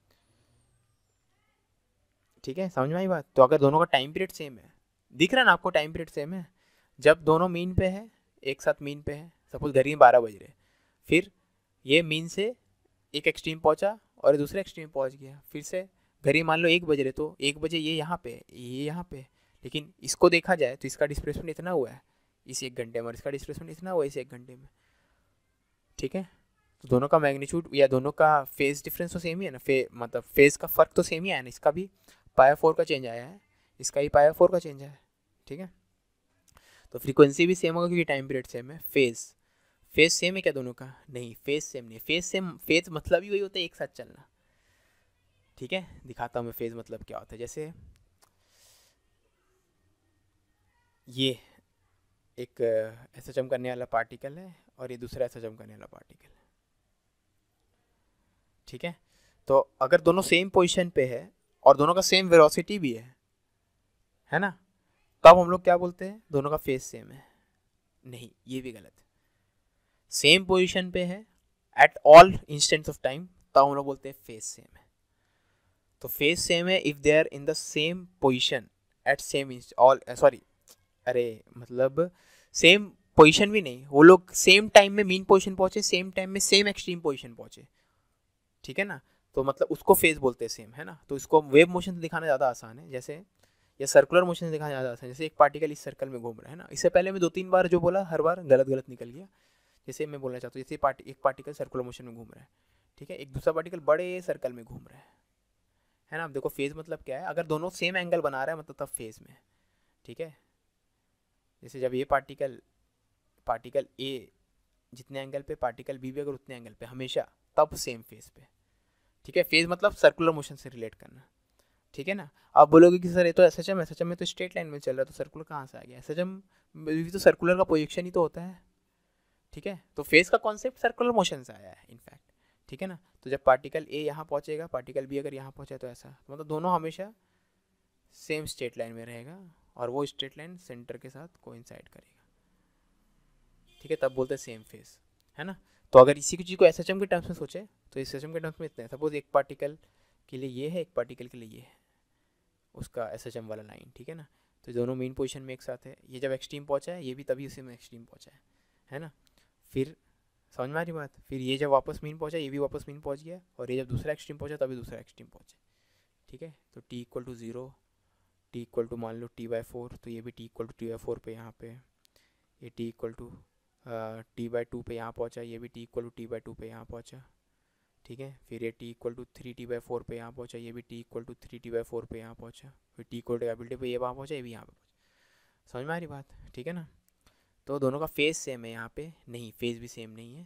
ठीक है। समझ में आई बात। तो अगर दोनों का टाइम पीरियड सेम है, दिख रहा है ना आपको, टाइम पीरियड सेम है, जब दोनों मीन पे है, एक साथ मीन पे है, सपोज घड़ी में बारह बज रहे, फिर ये मीन से एक एक्सट्रीम पहुंचा और दूसरे एक्सट्रीम पहुंच गया, फिर से घड़ी मान लो एक बज रहे, तो एक बजे ये यहाँ पे, ये यहाँ पे, लेकिन इसको देखा जाए तो इसका डिस्प्लेसमेंट इतना हुआ है इस एक घंटे में, और इसका डिस्प्लेसमेंट इतना हुआ है इस एक घंटे में, ठीक है। तो दोनों का मैग्नीट्यूड या दोनों का फेज डिफरेंस तो सेम ही है ना, फे मतलब फेज का फ़र्क तो सेम ही है ना। इसका भी पाया फोर का चेंज आया है, इसका ही पाया फोर का चेंज आया है, ठीक है। तो फ्रीक्वेंसी भी सेम होगा क्योंकि टाइम पीरियड सेम है। फेज, फेज सेम है क्या दोनों का, नहीं फेज सेम नहीं। फेज सेम, फेज मतलब ही वही होता है एक साथ चलना, ठीक है। दिखाता हूँ मैं फेज मतलब क्या होता है। जैसे ये एक ऐसा जम करने वाला पार्टिकल है और ये दूसरा ऐसा जम करने वाला पार्टिकल है, ठीक है। तो अगर दोनों सेम पोजीशन पे है और दोनों का सेम वेलोसिटी भी है, है ना, तब हम लोग क्या बोलते हैं, दोनों का फेज सेम है। नहीं, ये भी गलत है। सेम पोजीशन पे है at all instants of time, तब हम लोग बोलते हैं फेज सेम है। तो फेज सेम है if they are in the same position at same all, sorry अरे मतलब सेम पोजीशन भी नहीं, वो लोग सेम टाइम में मीन पोजीशन पहुंचे, सेम टाइम में सेम एक्सट्रीम पोजीशन पहुंचे, ठीक है ना, तो मतलब उसको फेज बोलते हैं सेम, है ना। तो इसको वेव मोशन से दिखाना ज़्यादा आसान है, जैसे या सर्कुलर मोशन से दिखाना ज़्यादा आसान है। जैसे एक पार्टिकल इस सर्कल में घूम रहा है ना, इससे पहले मैं दो तीन बार जो बोला हर बार गलत गलत निकल गया। जैसे मैं बोलना चाहता हूँ, जैसे पार्टी एक पार्टिकल सर्कुलर मोशन में घूम रहा है, ठीक है, एक दूसरा पार्टिकल बड़े सर्कल में घूम रहा है, है ना। अब देखो फेज मतलब क्या है, अगर दोनों सेम एंगल बना रहा है मतलब तब फेज में, ठीक है। जैसे जब ये पार्टिकल पार्टिकल ए जितने एंगल पे, पार्टिकल बी भी अगर उतने एंगल पे, हमेशा तब सेम फेज पे, ठीक है। फेज मतलब सर्कुलर मोशन से रिलेट करना, ठीक है ना। आप बोलोगे कि सर ये तो S H M S H M में तो स्ट्रेट लाइन में चल रहा है, तो सर्कुलर कहाँ से आ गया? एस एच एम भी तो सर्कुलर का प्रोजेक्शन ही तो होता है, ठीक है। तो फेज का कॉन्सेप्ट सर्कुलर मोशन से आया है इनफैक्ट, ठीक है ना। तो जब पार्टिकल ए यहाँ पहुँचेगा, पार्टिकल बी अगर यहाँ पहुँचे, तो ऐसा तो मतलब दोनों हमेशा सेम स्ट्रेट लाइन में रहेगा, और वो स्ट्रेट लाइन सेंटर के साथ कोइंसाइड करेगा, ठीक है, तब बोलते हैं सेम फेज, है ना। तो अगर इसी की चीज़ को एस एच एम के टर्म्स में सोचे, तो इस एस एच एम के टर्म्स में इतने हैं, सपोज एक पार्टिकल के लिए ये है, एक पार्टिकल के लिए ये है उसका एस एच एम वाला लाइन, ठीक है ना। तो दोनों मेन पोजीशन में एक साथ है, ये जब एक्सट्रीम पहुंचा है, ये भी तभी उसी में एक्सट्रीम पहुंचा है, है ना। फिर समझ में आ रही बात, फिर ये जब वापस मीन पहुंचा, ये भी वापस मीन पहुंच गया, और ये जब दूसरा एक्सट्रीम पहुंचा तभी दूसरा एक्सट्रीम पहुंचा, ठीक है। तो T equal to zero, T equal to मान लो टी बाई फोर, तो ये भी T equal to T by four पे यहाँ पे, ये T equal to T by two पे यहाँ पहुँचा, ये भी T equal to T by two पे यहाँ पहुँचा, ठीक है। फिर ये T equal to three T by four पे यहाँ पहुँचा, ये भी T equal to three T by four पे यहाँ पहुँचा, फिर टी इक्वल टू एबिलिटी पे ये वहाँ पहुँचा, ये भी यहाँ पे पहुँचा। समझ में आ रही बात, ठीक है ना। तो दोनों का फेज सेम है, यहाँ पे नहीं, फेज भी सेम नहीं है,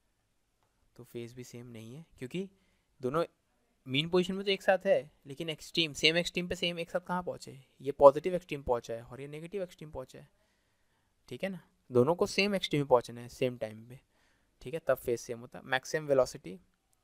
तो फेज भी सेम नहीं है, क्योंकि दोनों मीन पोजीशन में तो एक साथ है, लेकिन एक्सट्रीम सेम एक्सट्रीम पे सेम एक साथ कहाँ पहुँचे, ये पॉजिटिव एक्सट्रीम पहुँचा है और ये नेगेटिव एक्सट्रीम पहुँचा है, ठीक है ना। दोनों को सेम एक्सट्रीम में पहुँचना है सेम टाइम पे, ठीक है, तब फेज सेम होता है। मैक्सिमम वेलोसिटी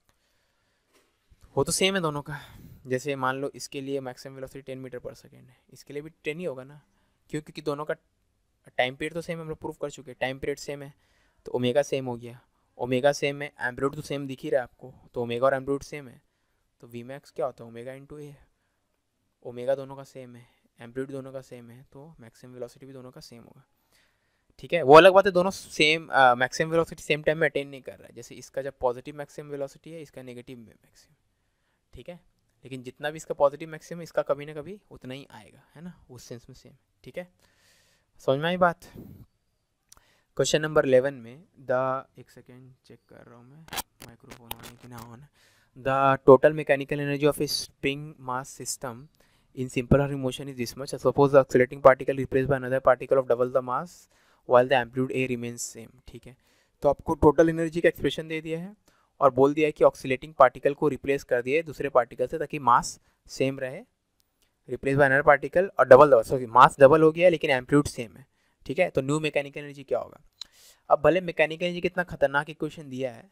वो तो सेम है दोनों का, जैसे मान लो इसके लिए maximum velocity ten metre per second है, इसके लिए भी टेन ही होगा ना, क्यों, क्योंकि दोनों का टाइम पीरियड तो सेम है, हम लोग प्रूव कर चुके हैं, टाइम पीरियड सेम है, तो ओमेगा सेम हो गया, ओमेगा सेम है, एम्पलीट्यूड तो सेम दिख ही रहा है आपको, तो ओमेगा और एम्पलीट्यूड सेम है, तो वी मैक्स क्या होता है, ओमेगा इंटू ए, ओमेगा दोनों का सेम है, एम्पलीट्यूड दोनों का सेम है, तो मैक्सिमम वेलोसिटी भी दोनों का सेम होगा, ठीक है। वो अलग बात है, दोनों same maximum velocity same time में अटेन नहीं कर रहा है, जैसे इसका जब पॉजिटिव मैक्सिमम वेलोसिटी है, इसका नेगेटिव में मैक्सिमम, ठीक है, लेकिन जितना भी इसका पॉजिटिव मैक्सिमम इसका कभी ना कभी उतना ही आएगा, है ना, उस सेंस में सेम, ठीक है। समझ में आई बात। क्वेश्चन नंबर इलेवन में द एक सेकेंड चेक कर रहा हूँ मैं, माइक्रोफोन ऑन है कि ना ऑन है। The total mechanical energy of a spring mass system in simple harmonic motion is this much, suppose the oscillating particle replace by another particle of double the mass while the amplitude A remains same, ठीक है। तो आपको total energy का expression दे दिया है और बोल दिया है कि ऑक्सीलेटिंग पार्टिकल को रिप्लेस कर दिए दूसरे पार्टिकल से ताकि मास सेम रहे, रिप्लेस बाय अनदर पार्टिकल और double double sorry mass double हो गया लेकिन एम्पलीट्यूड सेम है, ठीक है। तो न्यू मैकेनिकल एनर्जी क्या होगा। अब भले मैकेनिकल एनर्जी कितना खतरनाक इक्वेशन दिया है,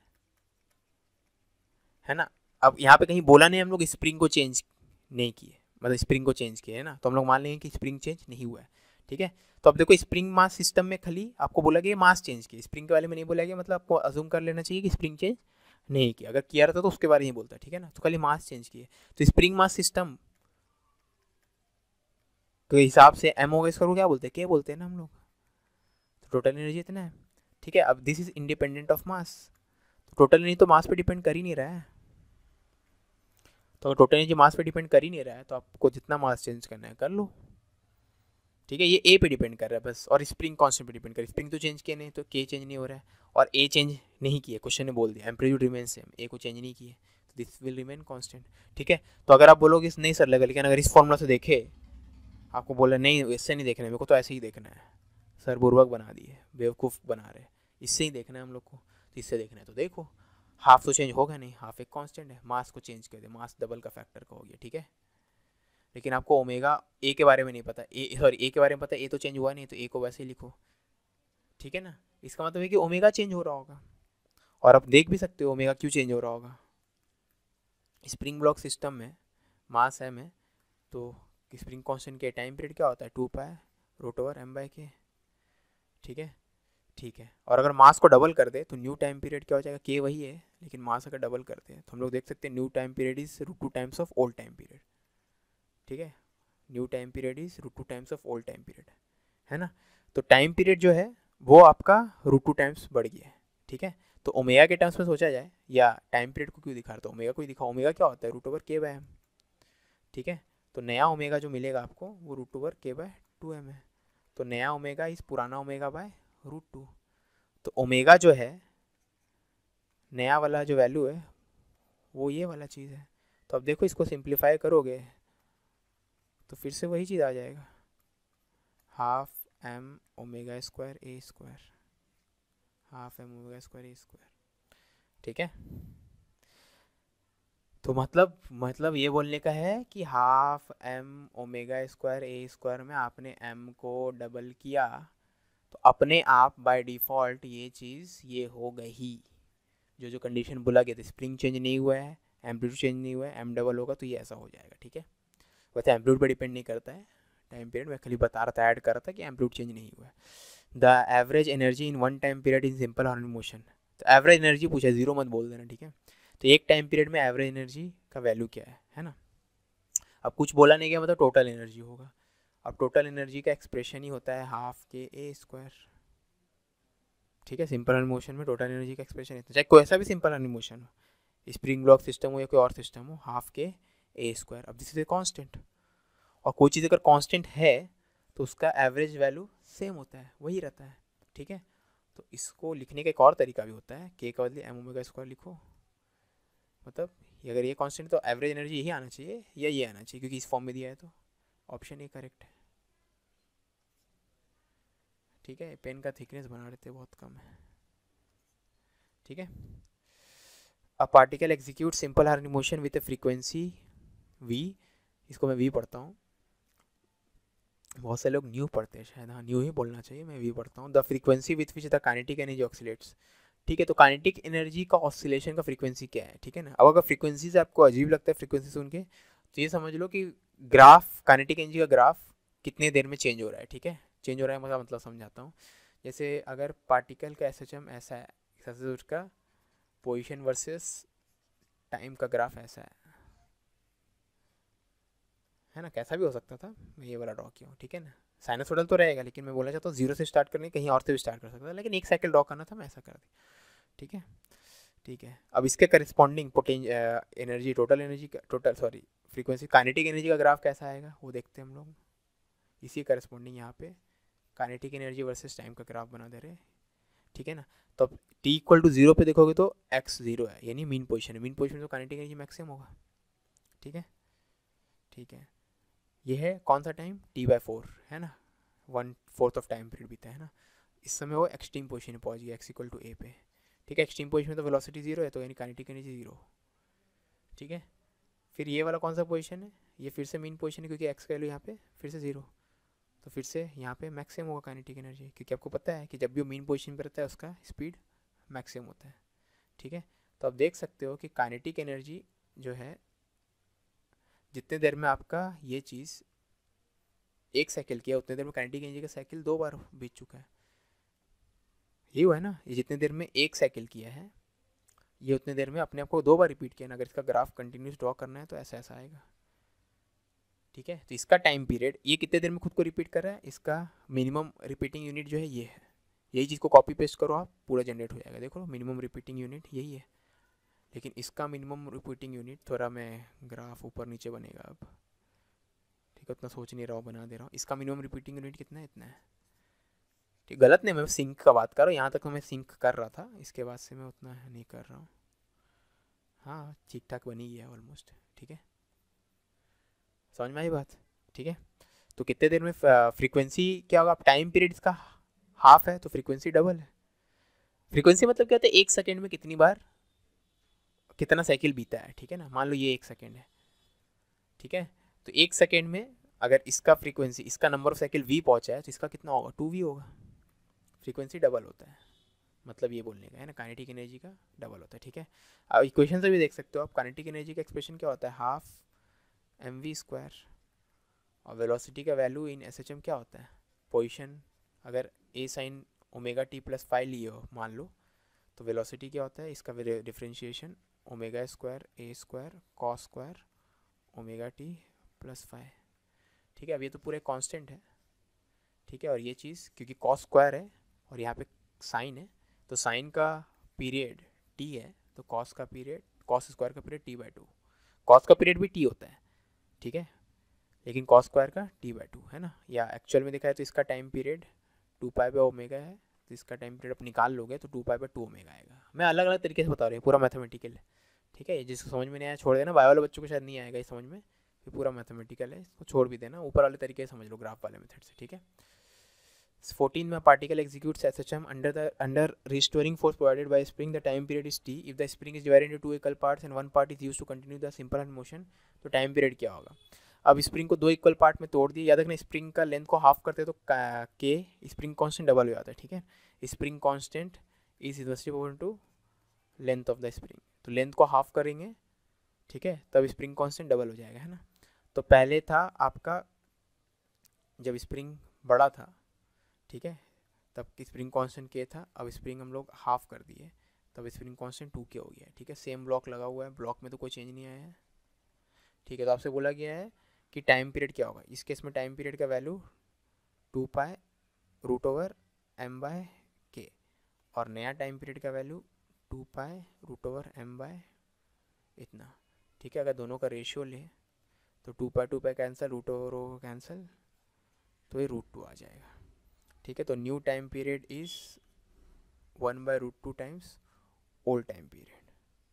है ना। अब यहाँ पे कहीं बोला नहीं हम लोग स्प्रिंग को चेंज नहीं किए, मतलब स्प्रिंग को चेंज किए, है ना, तो हम लोग मान लेंगे कि स्प्रिंग चेंज नहीं हुआ है, ठीक है। तो अब देखो स्प्रिंग मास सिस्टम में खाली आपको बोला गया मास चेंज किया, स्प्रिंग के बारे में नहीं बोला गया, मतलब आपको अज्यूम कर लेना चाहिए कि स्प्रिंग चेंज नहीं किया, अगर किया रहता तो उसके बारे में बोलता, ठीक है ना। तो खाली मास चेंज किए, तो स्प्रिंग मास सिस्टम के हिसाब से एम होगा, इसको क्या बोलते हैं, क्या बोलते हैं ना हम लोग, तो टोटल एनर्जी इतना है, ठीक है। अब this is independent of mass, तो टोटल एनर्जी तो मास पे डिपेंड कर ही नहीं रहा है, तो टोटल एनर्जी मास पे डिपेंड कर ही नहीं रहा है, तो आपको जितना मास चेंज करना है कर लो, ठीक है। ये ए पे डिपेंड कर रहा है बस, और स्प्रिंग कांस्टेंट पे डिपेंड कर रहा है, स्प्रिंग तो चेंज किया नहीं, तो के चेंज नहीं हो रहा है, और ए चेंज नहीं किया, क्वेश्चन ने बोल दिया एम्पलीट्यूड रिमेन सेम, ए को चेंज नहीं किए, तो दिस विल रिमेन कांस्टेंट, ठीक है। तो अगर आप बोलोगे नहीं सर लगा, लेकिन अगर इस फॉर्मूला से देखे, आपको बोला नहीं इससे नहीं देखना है, मेरे को तो ऐसे ही देखना है, सर बुर्बक बना दिए, बेवकूफ़ बना रहे, इससे ही देखना है हम लोग को, तो इससे देखना है तो देखो, हाफ तो चेंज होगा नहीं, हाफ एक कांस्टेंट है, मास को चेंज कर दे, मास डबल का फैक्टर का हो गया, ठीक है। लेकिन आपको ओमेगा ए के बारे में नहीं पता, ए सॉरी ए के बारे में पता, ए तो चेंज हुआ नहीं, तो ए को वैसे ही लिखो, ठीक है ना। इसका मतलब है कि ओमेगा चेंज हो रहा होगा, और आप देख भी सकते हो ओमेगा क्यों चेंज हो रहा होगा। स्प्रिंग ब्लॉक सिस्टम में मास एम है, तो spring constant K time period क्या होता है, two pi root over M by K, ठीक है, ठीक है। और अगर मास को डबल कर दे तो न्यू टाइम पीरियड क्या हो जाएगा, के वही है लेकिन मास अगर डबल करते हैं तो हम लोग देख सकते हैं new time period is root two times of old time period, ठीक है, new time period is root two times of old time period, है ना। तो टाइम पीरियड जो है वो आपका रूट टू टाइम्स बढ़ गया है, ठीक है। तो ओमेगा के टर्म्स में सोचा जाए या टाइम पीरियड को क्यों दिखा रहा था, ओमेगा को ही दिखा, ओमेगा क्या होता है root over K by M, ठीक है। तो नया ओमेगा जो मिलेगा आपको वो root over K by two M है, तो नया ओमेगा इस पुराना ओमेगा बाय रूट टू। तो ओमेगा जो है नया वाला जो वैल्यू है वो ये वाला चीज़ है। तो अब देखो इसको सिंप्लीफाई करोगे तो फिर से वही चीज़ आ जाएगा, half M omega square A square, half M omega square A square, ठीक है। तो मतलब मतलब ये बोलने का है कि half M omega square A square में आपने एम को डबल किया तो अपने आप बाय डिफ़ॉल्ट ये चीज़ ये हो गई, जो जो कंडीशन बोला गया था, स्प्रिंग चेंज नहीं हुआ है, एम्पलीट्यूड चेंज नहीं हुआ है, एम डबल होगा तो ये ऐसा हो जाएगा, ठीक है। वैसे एम्पलीट्यूड पर डिपेंड नहीं करता है टाइम पीरियड, मैं खाली बता रहा था, ऐड कर रहा था कि एम्पलीट्यूड चेंज नहीं हुआ है। The average energy in one time period in simple harmonic motion, तो एवरेज एनर्जी पूछा, जीरो मत बोल देना, ठीक है। तो एक टाइम पीरियड में एवरेज एनर्जी का वैल्यू क्या है, है ना। अब कुछ बोला नहीं गया, मतलब टोटल एनर्जी होगा। अब टोटल एनर्जी का एक्सप्रेशन ही होता है हाफ के ए स्क्वायर, ठीक है। सिंपल हार्मोनिक मोशन में टोटल एनर्जी का एक्सप्रेशन है, चाहे कोई ऐसा भी सिंपल हार्मोनिक मोशन हो, स्प्रिंग ब्लॉक सिस्टम हो या कोई और सिस्टम हो, हाफ के ए स्क्वायर। अब दिस इज ए कांस्टेंट, और कोई चीज़ अगर कांस्टेंट है तो उसका एवरेज वैल्यू सेम होता है, वही रहता है, ठीक है। तो इसको लिखने का एक और तरीका भी होता है, के का बदले एम ओमेगा स्क्वायर लिखो, मतलब अगर ये कांस्टेंट तो एवरेज एनर्जी यही आना चाहिए या ये आना चाहिए, क्योंकि इस फॉर्म में दिया है, तो ऑप्शन ए करेक्ट है, ठीक है। पेन का थिकनेस बना देते बहुत कम है, ठीक है। A particle executes simple harmonic motion with a frequency V, इसको मैं वी पढ़ता हूँ, बहुत से लोग न्यू पढ़ते हैं शायद, हाँ न्यू ही बोलना चाहिए, मैं वी पढ़ता हूँ। The frequency with which the kinetic energy oscillates, ठीक है। तो काइनेटिक एनर्जी का ऑसिलेशन का फ्रीक्वेंसी क्या है, ठीक है ना। अब अगर फ्रीक्वेंसी से आपको अजीब लगता है फ्रीक्वेंसी सुन के, तो ये समझ लो कि ग्राफ, काइनेटिक एनर्जी का ग्राफ कितने देर में चेंज हो रहा है, ठीक है। चेंज हो रहा है मतलब मतलब समझाता हूँ। जैसे अगर पार्टिकल का एस एच एम ऐसा है, उसका पोजिशन वर्सेस टाइम का ग्राफ ऐसा है है ना, कैसा भी हो सकता था, मैं ये वाला ड्रॉ किया हूँ, ठीक है ना। साइनसोइडल तो रहेगा, लेकिन मैं बोलना चाहता हूँ जीरो से स्टार्ट करने, कहीं और से भी स्टार्ट कर सकता था, लेकिन एक साइकिल ड्रॉ करना था, मैं ऐसा कर दिया, ठीक है। ठीक है, अब इसके corresponding potential energy, total energy का, total sorry frequency, kinetic energy का ग्राफ कैसा आएगा वो देखते हैं हम लोग। इसी करस्पॉन्डिंग यहाँ पे काइनेटिक एनर्जी वर्सेस टाइम का ग्राफ बना दे रहे, ठीक है ना। तो अब टी इक्वल टू जीरो पे देखोगे तो एक्स जीरो है, यानी मीन पोजिशन है, मीन पोजिशन में तो काइनेटिक एनर्जी मैक्सिमम होगा, ठीक है। ठीक है, ये है कौन सा टाइम, टी बाई फोर है ना, one fourth of time period बीता है ना। इस समय वो एक्सट्रीम पोजीशन में पहुंच गया, एक्स इक्वल टू ए पे, ठीक है। एक्सट्रीम पोजीशन में तो वेलोसिटी जीरो है, तो यानी काइनेटिक एनर्जी जीरो, ठीक है। फिर ये वाला कौन सा पोजीशन है, ये फिर से मीन पोजीशन है, क्योंकि एक्स का वैल्यू यहाँ पे फिर से जीरो, तो फिर से यहाँ पे मैक्सिमम होगा काइनेटिक एनर्जी, क्योंकि आपको पता है कि जब भी वो मीन पोजीशन पर रहता है उसका स्पीड मैक्सिमम होता है, ठीक है। तो आप देख सकते हो कि काइनेटिक एनर्जी जो है, जितने देर में आपका ये चीज़ एक साइकिल किया उतने देर में काइनेटिक एनर्जी का साइकिल दो बार बीत चुका है, ये हुआ है ना। ये जितने देर में एक साइकिल किया है, ये उतने देर में अपने आप को दो बार रिपीट किया ना। अगर इसका ग्राफ कंटिन्यूस ड्रॉ करना है तो ऐसा ऐसा आएगा, ठीक है। तो इसका टाइम पीरियड ये कितने देर में खुद को रिपीट कर रहा है, इसका मिनिमम रिपीटिंग यूनिट जो है ये है, यही चीज़ को कॉपी पेस्ट करो आप, पूरा जनरेट हो जाएगा, देखो मिनिमम रिपीटिंग यूनिट यही है। लेकिन इसका मिनिमम रिपीटिंग यूनिट, थोड़ा मैं ग्राफ ऊपर नीचे बनेगा अब, ठीक है, उतना सोच नहीं रहा हूँ, बना दे रहा हूँ। इसका मिनिमम रिपीटिंग यूनिट कितना है, इतना है, ठीक, गलत नहीं, मैं सिंक का बात कर रहा हूँ, यहाँ तक तो मैं सिंक कर रहा था, इसके बाद से मैं उतना नहीं कर रहा हूँ। हाँ ठीक ठाक बनी गया ऑलमोस्ट, ठीक है, समझ में आई बात, ठीक है। तो कितने देर में फ्रीक्वेंसी क्या होगा, टाइम पीरियड इसका हाफ है तो फ्रीक्वेंसी डबल है। फ्रीक्वेंसी मतलब क्या होता है, एक सेकेंड में कितनी बार कितना साइकिल बीता है, ठीक है ना। मान लो ये एक सेकेंड है, ठीक है। तो एक सेकेंड में अगर इसका फ्रीक्वेंसी, इसका नंबर ऑफ साइकिल वी पहुंचा है तो इसका कितना होगा, टू वी होगा, फ्रीक्वेंसी डबल होता है, मतलब ये बोलने का है ना, काइनेटिक एनर्जी का डबल होता है, ठीक है। अब इक्वेशन से भी देख सकते हो आप, काइनेटिक एनर्जी का एक्सप्रेशन क्या होता है, हाफ एम वी स्क्वायर, और वेलोसिटी का value in S H M क्या होता है, पोजिशन, अगर A sine omega T plus five लिए हो मान लो, तो वेलोसिटी क्या होता है, इसका differentiation omega square A square cos square omega T plus five. ठीक है, अब ये तो पूरे कांस्टेंट है। ठीक है, और ये चीज़ क्योंकि कॉस स्क्वायर है और यहाँ पे साइन है, तो साइन का पीरियड टी है, तो कॉस का पीरियड कॉस स्क्वायर का period T by two. Cos का पीरियड भी टी होता है, ठीक है, लेकिन कॉस स्क्वायर का टी बाई टू है ना, या एक्चुअल में देखा है तो इसका time period two pi by omega है, तो इसका टाइम पीरियड आप निकाल लोगे तो two pi by two omega आएगा। मैं अलग अलग तरीके से बता रही हूँ, पूरा मैथमेटिकल है। ठीक है, जिसको समझ में नहीं आया छोड़ देना, बायो वाले बच्चों को शायद नहीं आएगा ये समझ में, ये पूरा मैथमेटिकल है, इसको छोड़ भी देना, ऊपर वाले तरीके से समझ लो ग्राफ वाले मेथड से। ठीक है, फोर्टीन में particle executes S H M under the under restoring force provided by spring, the time period is T, if the spring is divided into two equal parts and one part is used to continue the simple motion, तो time period क्या होगा। अब spring को दो equal part में तोड़ दिए, याद रखना स्प्रिंग का लेंथ को हाफ करते तो के स्प्रिंग कांस्टेंट डबल हो जाता है। ठीक है, spring constant is inversely proportional to length of the spring, तो लेंथ को हाफ करेंगे, ठीक है, तब स्प्रिंग कांस्टेंट डबल हो जाएगा, है ना। तो पहले था आपका जब स्प्रिंग बड़ा था, ठीक है, तब स्प्रिंग कांस्टेंट के था, अब स्प्रिंग हम लोग हाफ कर दिए, तब स्प्रिंग कांस्टेंट टू के हो गया। ठीक है, सेम ब्लॉक लगा हुआ है, ब्लॉक में तो कोई चेंज नहीं आया है। ठीक है, तो आपसे बोला गया है कि टाइम पीरियड क्या होगा, इस केस में टाइम पीरियड का value two pi root over M by K, और नया टाइम पीरियड का value two pi root over M by इतना। ठीक है, अगर दोनों का रेशियो ले तो two pi two pi cancel, root over over cancel, तो ये रूट टू आ जाएगा। ठीक है, तो new time period is one by root two times old time period.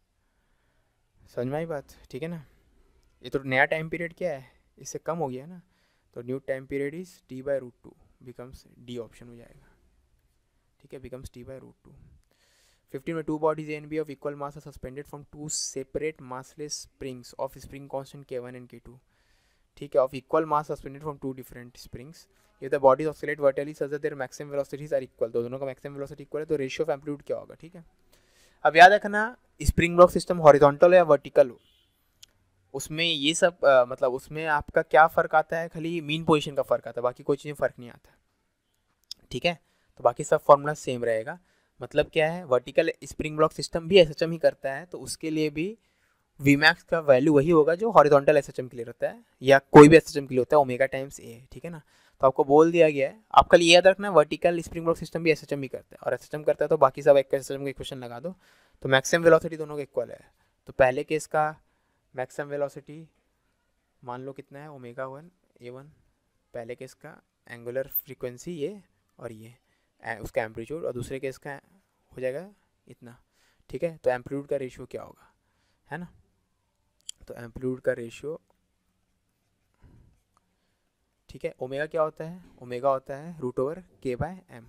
समझ में आई बात, ठीक है ना। ये तो नया टाइम पीरियड क्या है, इससे कम हो गया ना, तो new time period is T by root two, becomes D option हो जाएगा। ठीक है, becomes T by root two. Fifteen में two bodies A and B of equal mass are suspended from two separate massless springs of spring constant K one and K two. ठीक है, of equal mass suspended from two different springs, if the bodies oscillate vertically such that their maximum velocities are equal, तो दोनों का maximum velocity equal है, तो ratio of amplitude क्या होगा। ठीक है, अब याद रखना स्प्रिंग ब्लॉक सिस्टम हॉरिजॉन्टल या वर्टिकल हो, उसमें ये सब आ, मतलब उसमें आपका क्या फ़र्क आता है, खाली मीन पोजीशन का फ़र्क आता है, बाकी कोई चीज़ फ़र्क नहीं आता। ठीक है, तो बाकी सब फॉर्मूला सेम रहेगा। मतलब क्या है, वर्टिकल स्प्रिंग ब्लॉक सिस्टम भी एस एच एम ही करता है, तो उसके लिए भी वी मैक्स का वैल्यू वही होगा जो हॉरिजॉन्टल एस एच एम के लिए रहता है, या कोई भी एस एच एम के लिए होता है, ओमेगा टाइम्स ए। ठीक है ना, तो आपको बोल दिया गया है, आप कल ये याद रखना वर्टिकल स्प्रिंग ब्लॉक सिस्टम भी एस एच एम ही करता है, और एस एच एम करता है तो बाकी सब एक एस एच एम का इक्वेशन लगा दो, तो मैक्सिमम वेलोसिटी दोनों का इक्वल है। तो पहले केस का मैक्सिमम वेलोसिटी मान लो कितना है, ओमेगा वन ए वन, पहले केस का एंगुलर फ्रीक्वेंसी ये और ये उसका एम्पलीट्यूड, और दूसरे केस का हो जाएगा इतना। ठीक है, तो एम्पलीट्यूड का रेशियो क्या होगा, है ना, तो एम्पलीट्यूड का रेशियो, ठीक है, ओमेगा क्या होता है, ओमेगा होता है root over K by M,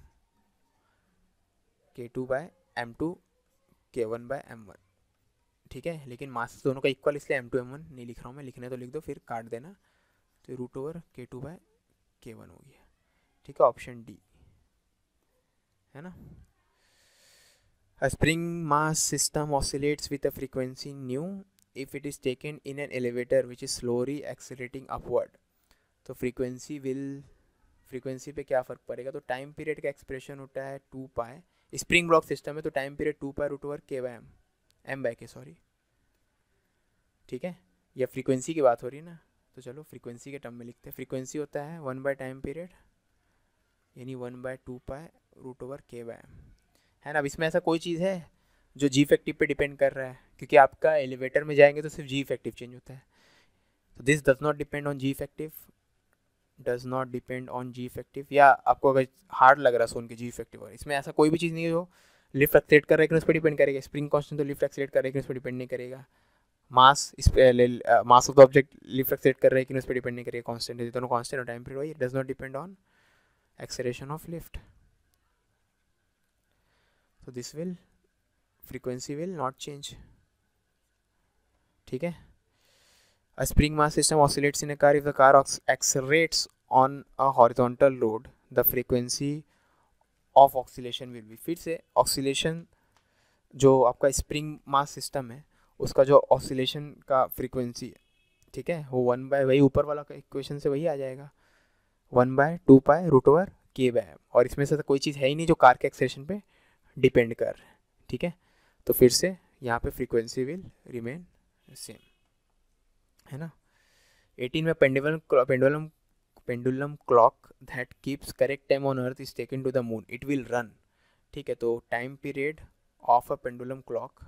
K two by M two, K one by M one. ठीक है, लेकिन मास दोनों का इक्वल, इसलिए एम टू एम वन नहीं लिख रहा हूँ मैं, लिखने तो लिख दो, फिर काट देना, तो root over K two by K one हो गया। ठीक है, ऑप्शन डी है ना। A spring mass system oscillates with a frequency nu if it is taken in an elevator which is slowly accelerating upward. तो frequency will frequency पे क्या फ़र्क पड़ेगा, तो टाइम पीरियड का एक्सप्रेशन होता है two pi, spring block system है तो time period two pi root over K by M, M by K sorry. ठीक है, या फ्रीक्वेंसी की बात हो रही है ना, तो चलो फ्रीक्वेंसी के टर्म में लिखते हैं, फ्रीक्वेंसी होता है वन बाय टाइम पीरियड, यानी one by two pi root over K by M, है ना। अब इसमें ऐसा कोई चीज़ है जो जी इफेक्टिव पे डिपेंड कर रहा है, क्योंकि आपका एलिवेटर में जाएंगे तो सिर्फ जी इफेक्टिव चेंज होता है, तो this does not depend on G effective, does not depend on G effective, या आपको अगर हार्ड लग रहा है सुन के जी इफेक्टिव, और इसमें ऐसा कोई भी चीज़ नहीं है जो लिफ्ट एक्सीलरेट कर रहा है कि उस पर डिपेंड करेगा, स्प्रिंग कांस्टेंट तो लिफ्ट एक्सीलरेट कर रहा है कि उस पर डिपेंड नहीं करेगा, mass is mass of the object lift accelerate कर रहा है कि उस पर डिपेंड नहीं करेगा, कांस्टेंट है, दोनों कांस्टेंट और टाइम पीरियड वही, does not depend on acceleration of lift, so this will frequency will not change. ठीक है, a spring mass system oscillates in a car if the car accelerates on a horizontal road, the frequency of oscillation will be, फिर से oscillation जो आपका spring mass system है उसका जो oscillation का फ्रीक्वेंसी, ठीक है, वो वन बाय वही ऊपर वाला इक्वेशन से वही आ जाएगा, one by two pi root over K by M, और इसमें से कोई चीज़ है ही नहीं जो कार के एक्सेलेरेशन पे डिपेंड कर रहे हैं। ठीक है। तो फिर से यहाँ पे फ्रीक्वेंसी विल रिमेन सेम, है ना। एटीन में pendulum pendulum pendulum clock that keeps correct time on earth is taken to the moon, it will run, ठीक है। तो time period of a pendulum clock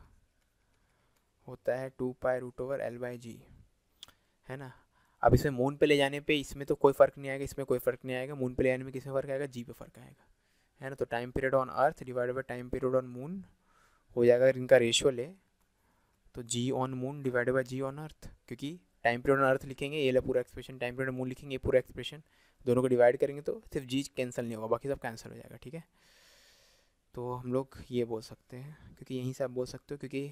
होता है two pi root over L by G, है ना। अब इसे moon पे ले जाने पे इसमें तो कोई फ़र्क नहीं आएगा, इसमें कोई फ़र्क नहीं आएगा, मून पे ले जाने में किसमें फ़र्क आएगा, जी पे फ़र्क आएगा, है ना। तो time period on earth divided by time period on moon हो जाएगा, अगर इनका रेशियो ले तो g on moon divided by g on earth, क्योंकि टाइम पीरियड ऑन अर्थ लिखेंगे ये पूरा एक्सप्रेशन, टाइम पीरियड मून लिखेंगे ये पूरा एक्सप्रेशन, दोनों को डिवाइड करेंगे तो सिर्फ जी कैंसिल नहीं होगा, बाकी सब कैंसिल हो जाएगा, ठीक है। तो हम लोग ये बोल सकते हैं, क्योंकि यहीं से आप बोल सकते हो, क्योंकि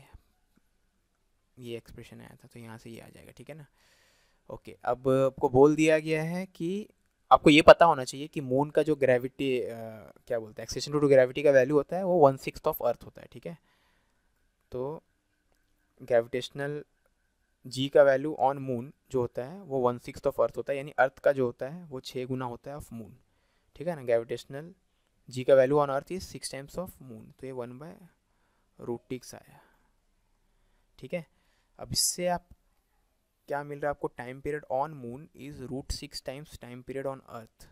ये एक्सप्रेशन आया था तो यहाँ से ये आ जाएगा, ठीक है ना। ओके, अब आपको बोल दिया गया है कि आपको ये पता होना चाहिए कि मून का जो ग्रेविटी क्या बोलते हैं एक्सेशन टू ग्रेविटी का वैल्यू होता है वो वन सिक्स ऑफ अर्थ होता है, ठीक है। तो ग्रेविटेशनल जी का वैल्यू ऑन मून जो होता है वो वन सिक्स ऑफ अर्थ होता है, यानी अर्थ का जो होता है वो छः गुना होता है ऑफ मून, ठीक है ना। ग्रेविटेशनल जी का value on earth is six times of moon, तो ये वन बाय रूट सिक्स आया, ठीक है। अब इससे आप क्या मिल रहा है आपको, time period on moon is root six times time period on earth,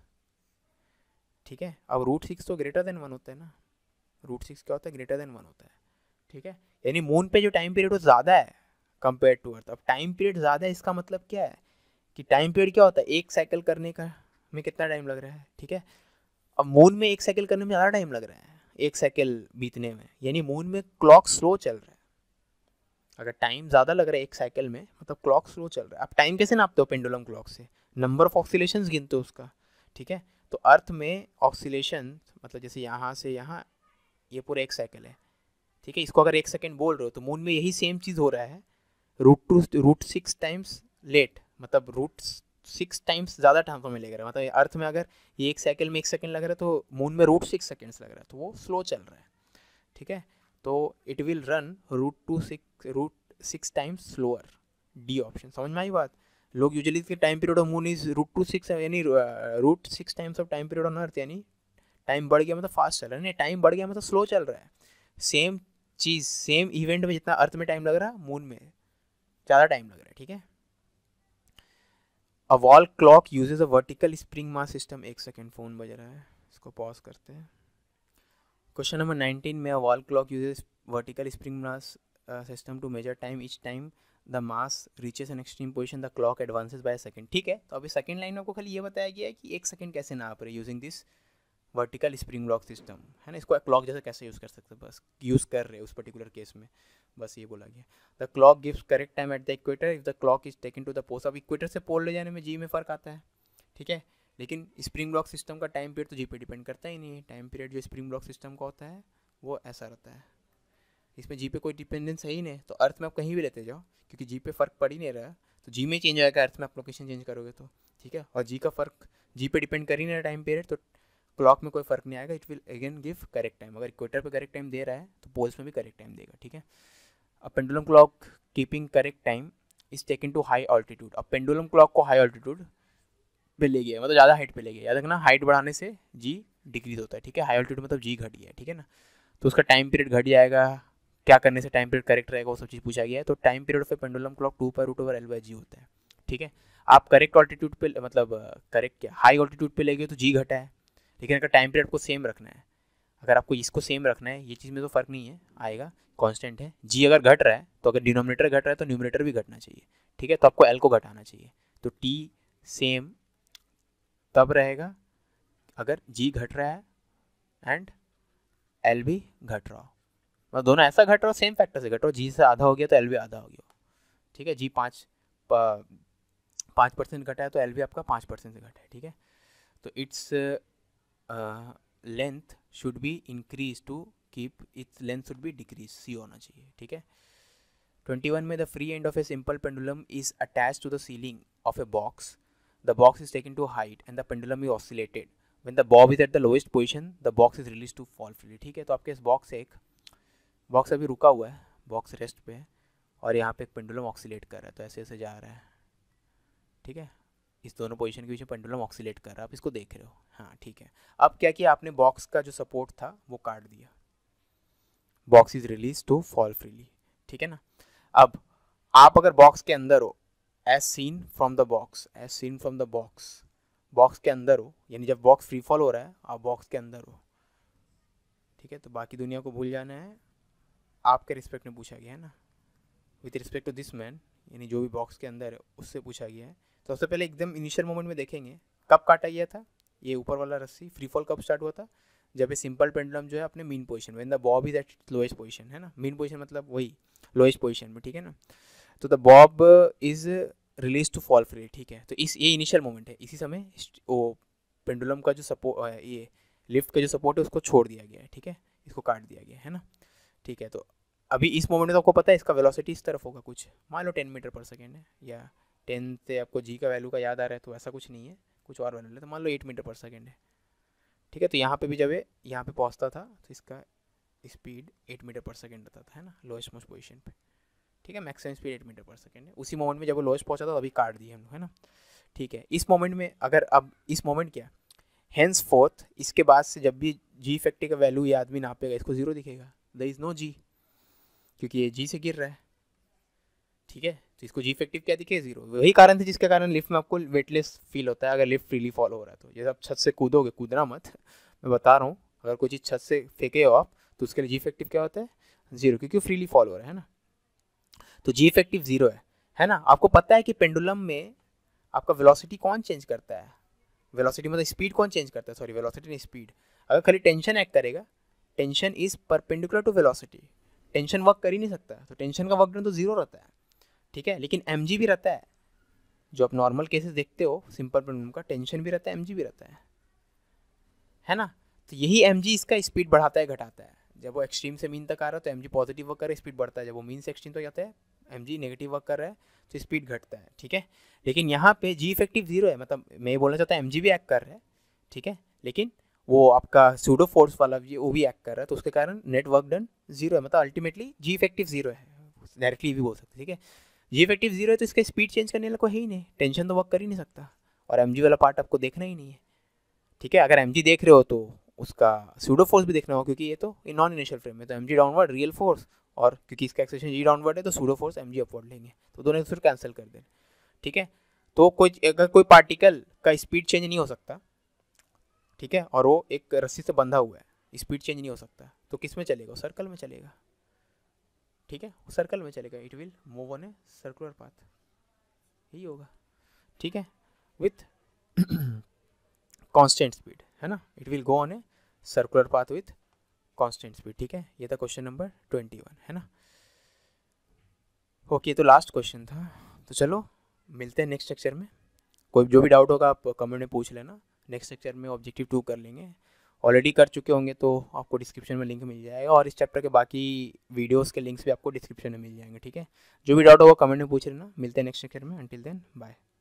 ठीक है। अब रूट सिक्स तो ग्रेटर देन वन होता है ना, रूट सिक्स क्या होता है, ग्रेटर देन वन होता है, ठीक है। यानी मून पे जो टाइम पीरियड वो ज़्यादा है कंपेयर टू अर्थ। अब टाइम पीरियड ज़्यादा है इसका मतलब क्या है कि टाइम पीरियड क्या होता है, एक साइकिल करने का में कितना टाइम लग रहा है, ठीक है। अब मून में एक साइकिल करने में ज़्यादा टाइम लग रहा है एक साइकिल बीतने में, यानी मून में क्लॉक स्लो चल रहा है। अगर टाइम ज़्यादा लग रहा है एक साइकिल में मतलब क्लॉक स्लो चल रहा है। आप टाइम कैसे नापते हो पेंडुलम क्लॉक से, नंबर ऑफ ऑक्सीलेशंस गिनते हो उसका, ठीक है। तो अर्थ में ऑक्सीलेशन मतलब जैसे यहाँ से यहाँ ये पूरा एक साइकिल है, ठीक है। इसको अगर एक सेकेंड बोल रहे हो तो मून में यही सेम चीज़ हो रहा है, root two root six times late, मतलब रूट सिक्स टाइम्स ज़्यादा टाइम में लग रहा है। मतलब अर्थ में अगर ये एक साइकिल में एक सेकेंड लग रहा है तो मून में रूट सिक्स सेकेंड्स लग रहा है, तो वो स्लो चल रहा है, ठीक है। तो it will run root two six root six times slower, D option. समझ में आई बात। लोग यूजुअली इसके time period of moon is root two six यानी root six times of time period on earth, यानी टाइम बढ़ गया मतलब फास्ट चल रहा है, नहीं टाइम बढ़ गया मतलब स्लो चल रहा है। सेम चीज़ सेम इवेंट में जितना अर्थ में टाइम लग रहा है मून में ज़्यादा टाइम लग रहा है, ठीक है। A wall clock uses a vertical spring mass system, एक सेकेंड फ़ोन बज रहा है, इसको पॉज करते हैं। क्वेश्चन नंबर नाइनटीन में a wall clock uses vertical spring mass system to measure time, each time the mass reaches an extreme position the clock advances by second, ठीक है। तो अभी सेकेंड लाइन में आपको खाली ये बताया गया है कि एक सेकेंड कैसे नाप रहे using this vertical spring block system, है ना। इसको क्लॉक जैसे कैसे यूज़ कर सकते हैं, बस यूज़ कर रहे हैं उस पर्टिकुलर केस में, बस ये बोला गया। The clock gives correct time at the equator if the clock is taken to the post. अब इक्वेटर से पोल ले जाने में जी में फ़र्क आता है, ठीक है। लेकिन स्प्रिंग ब्लॉक सिस्टम का टाइम पीरियड तो जी पे डिपेंड करता ही नहीं है। टाइम पीरियड जो स्प्रिंग ब्लॉक सिस्टम का होता है वो ऐसा रहता है, इसमें जी पे कोई डिपेंडेंस है ही नहीं। तो अर्थ में आप कहीं भी लेते जाओ क्योंकि जी पे फ़र्क पड़ ही नहीं रहा, तो जी में चेंज आएगा अर्थ में आप लोकेशन चेंज करोगे तो, ठीक है। और जी का फ़र्क जी पे डिपेंड कर ही नहीं रहा टाइम पीरियड, तो क्लॉक में कोई फ़र्क नहीं आएगा, it will again give correct time. अगर इक्वेटर पे करेक्ट टाइम दे रहा है तो पोल्स में भी करेक्ट टाइम देगा, ठीक है। अब pendulum clock keeping correct time is taken to high altitude. अब पेंडुलम क्लॉक को हाई ऑल्टीट्यूड पे ले गया मतलब ज़्यादा हाइट पे ले गया, याद रखना हाइट बढ़ाने से जी डिक्रीज होता है, ठीक है। हाई ऑल्टीट्यूड मतलब जी घट गया, ठीक है ना। तो उसका टाइम पीरियड घट जाएगा, क्या करने से टाइम पीरियड करेक्ट रहेगा वो सब चीज़ पूछा गया है। तो time period of pendulum clock two pi root over L by g होता है, ठीक है। आप करेक्ट ऑल्टीट्यूड पे मतलब करेक्ट क्या हाई ऑल्टीट्यूड पे ले गए तो जी घटा है, लेकिन अगर टाइम पीरियड को सेम रखना है, अगर आपको इसको सेम रखना है, ये चीज़ में तो फ़र्क नहीं है आएगा, कांस्टेंट है। जी अगर घट रहा है तो अगर डिनोमिनेटर घट रहा है तो न्यूमिनेटर भी घटना चाहिए, ठीक है। तो आपको एल को घटाना चाहिए, तो टी सेम तब रहेगा अगर जी घट रहा है एंड एल भी घट रहा हो, मतलब दोनों ऐसा घट रहा हो सेम फैक्टर से घट रहा हो, जी से आधा हो गया तो एल भी आधा हो गया, ठीक है। जी पाँच पाँच परसेंट घटा है तो एल भी आपका पाँच परसेंट से घटा है, ठीक है। तो its length should be increase to keep its length should be decrease, C होना चाहिए, ठीक है। ट्वेंटी वन में the free end of a simple pendulum is attach to the ceiling of a box, the box is taken to height and the pendulum is oscillated, when the bob is at the lowest position the box is release to fall freely, ठीक है। तो आपके इस box से एक box अभी रुका हुआ है, बॉक्स रेस्ट पे है और यहाँ पे एक पेंडुलम ऑक्सीलेट कर रहा है, तो ऐसे ऐसे जा रहा है, ठीक है। इस दोनों पोजीशन के बीच में पेंडुलम ऑक्सीलेट कर रहा है, आप इसको देख रहे हो, हाँ ठीक है। अब क्या किया आपने, बॉक्स का जो सपोर्ट था वो काट दिया, box is release to fall freely, ठीक है ना। अब आप अगर बॉक्स के अंदर हो, as seen from the box, as seen from the box, box के अंदर हो, यानी जब बॉक्स फ्री फॉल हो रहा है आप बॉक्स के अंदर हो, ठीक है। तो बाकी दुनिया को भूल जाना है, आपके रिस्पेक्ट में पूछा गया है ना, with respect to this man, यानी जो भी बॉक्स के अंदर है उससे पूछा गया है। तो सबसे पहले एकदम इनिशियल मोमेंट में देखेंगे कब काटा गया था ये ऊपर वाला रस्सी, फ्री फॉल कब स्टार्ट हुआ था, जब ये सिंपल पेंडुलम जो है अपने मीन पोजीशन में, the bob is at lowest position, है ना, मीन पोजीशन मतलब वही लोएस्ट पोजीशन में, ठीक है ना। तो the bob is release to fall free, ठीक है। तो इस ये इनिशियल मोमेंट है, इसी समय वो पेंडुलम का जो सपोर्ट है, ये लिफ्ट का जो सपोर्ट है उसको छोड़ दिया गया है, ठीक है, इसको काट दिया गया है ना, ठीक है। तो अभी इस मोमेंट में तो आपको पता है इसका वेलोसिटी इस तरफ होगा, कुछ मान लो टेन मीटर पर सेकेंड है, या टेन से आपको जी का वैल्यू का याद आ रहा है तो ऐसा कुछ नहीं है, कुछ और वैल्यू है, तो मान लो एट मीटर पर सेकेंड है, ठीक है। तो यहाँ पे भी जब ये यहाँ पे पहुँचता था तो इसका speed eight metre per second रहता था, है ना, लोएस्ट मोस्ट पोजीशन पे, ठीक है। Maximum speed eight metre per second है। उसी मोमेंट में जब वो लोएस्ट पहुँचा था तो अभी काट दिए हम लोग, है ना, ठीक है। इस मोमेंट में अगर अब इस मोमेंट क्या, हेंस फोर्थ इसके बाद से जब भी जी इफेक्टिव का वैल्यू ये आदमी नापेगा इसको जीरो दिखेगा, देयर इज नो जी, क्योंकि ये जी से गिर रहा है, ठीक है। तो इसको जी इफेक्टिव क्या दिखे, जीरो। वही कारण था जिसके कारण लिफ्ट में आपको वेटलेस फील होता है अगर लिफ्ट फ्रीली फॉलो हो रहा है तो। जैसे आप छत से कूदोगे, कूदना मत, मैं बता रहा हूँ, अगर कोई चीज़ छत से फेंके हो आप तो उसके लिए जी इफेक्टिव क्या होता है, जीरो, क्योंकि फ्रीली फॉलो हो रहा है ना। तो जी इफेक्टिव जीरो है, है ना। आपको पता है कि पेंडुलम में आपका वेलोसिटी कौन चेंज करता है, वेलोसिटी मतलब स्पीड कौन चेंज करता है, सॉरी वेलोसिटी नहीं स्पीड। अगर खाली टेंशन एक्ट करेगा, tension is perpendicular to velocity, tension work कर ही नहीं सकता, तो टेंशन का वर्क डन तो जीरो रहता है, ठीक है। लेकिन एम भी रहता है, जो आप नॉर्मल केसेस देखते हो सिंपल पेंडुलम का, टेंशन भी रहता है, एम भी रहता है, है ना। तो यही एम इसका स्पीड बढ़ाता है घटाता है। जब वो एक्सट्रीम से मीन तक आ रहा है तो एम पॉजिटिव वर्क कर रहा है, स्पीड बढ़ता है, जब वो मीन से एक्सट्रीम तक जाता है एम नेगेटिव वर्क कर रहा है तो स्पीड घटता है, ठीक है। लेकिन यहाँ पे जी इफेक्टिव जीरो है, मतलब मैं ये बोलना चाहता हूँ एम भी एक्ट कर रहा है, ठीक है, लेकिन वो आपका सूडो फोर्स वाला भी वो भी एक्ट कर रहा है, तो उसके कारण नेट वर्क डन जीरो है, मतलब अल्टीमेटली जी इफेक्टिव जीरो है, डायरेक्टली भी बोल सकते हैं, ठीक है। जी इफेक्टिव जीरो है तो इसका स्पीड चेंज करने वाला कोई है ही नहीं, टेंशन तो वर्क कर ही नहीं सकता, और एम वाला पार्ट आपको देखना ही नहीं है, ठीक है। अगर एम देख रहे हो तो उसका सूडो फोर्स भी देखना हो, क्योंकि ये तो नॉन इनिशियल फ्रेम में, तो एम डाउनवर्ड रियल फोर्स, और क्योंकि इसका एक्सेशन जी डाउनवर्ड है तो सूडो फोर्स एम अपवर्ड लेंगे, तो दोनों फिर कैंसिल कर दें, ठीक है। तो कोई अगर कोई पार्टिकल का स्पीड चेंज नहीं हो सकता, ठीक है, और वो एक रस्सी से बंधा हुआ है, स्पीड चेंज नहीं हो सकता, तो किस में चलेगा, सर्कल में चलेगा, ठीक है, सर्कल में चलेगा, it will move on a circular path, यही होगा, ठीक है, विथ कांस्टेंट स्पीड, है ना, it will go on a circular path with constant speed, ठीक है। ये था क्वेश्चन नंबर ट्वेंटी वन, है ना। ओके, तो लास्ट क्वेश्चन था, तो चलो मिलते हैं नेक्स्ट लेक्चर में। कोई जो भी डाउट होगा आप कमेंट में पूछ लेना, नेक्स्ट लेक्चर में ऑब्जेक्टिव टू कर लेंगे, ऑलरेडी कर चुके होंगे तो आपको डिस्क्रिप्शन में लिंक मिल जाएगा, और इस चैप्टर के बाकी वीडियोस के लिंक्स भी आपको डिस्क्रिप्शन में मिल जाएंगे, ठीक है। जो भी डाउट होगा कमेंट में पूछ लेना, मिलते हैं नेक्स्ट लेक्चर में, अंटिल देन बाय।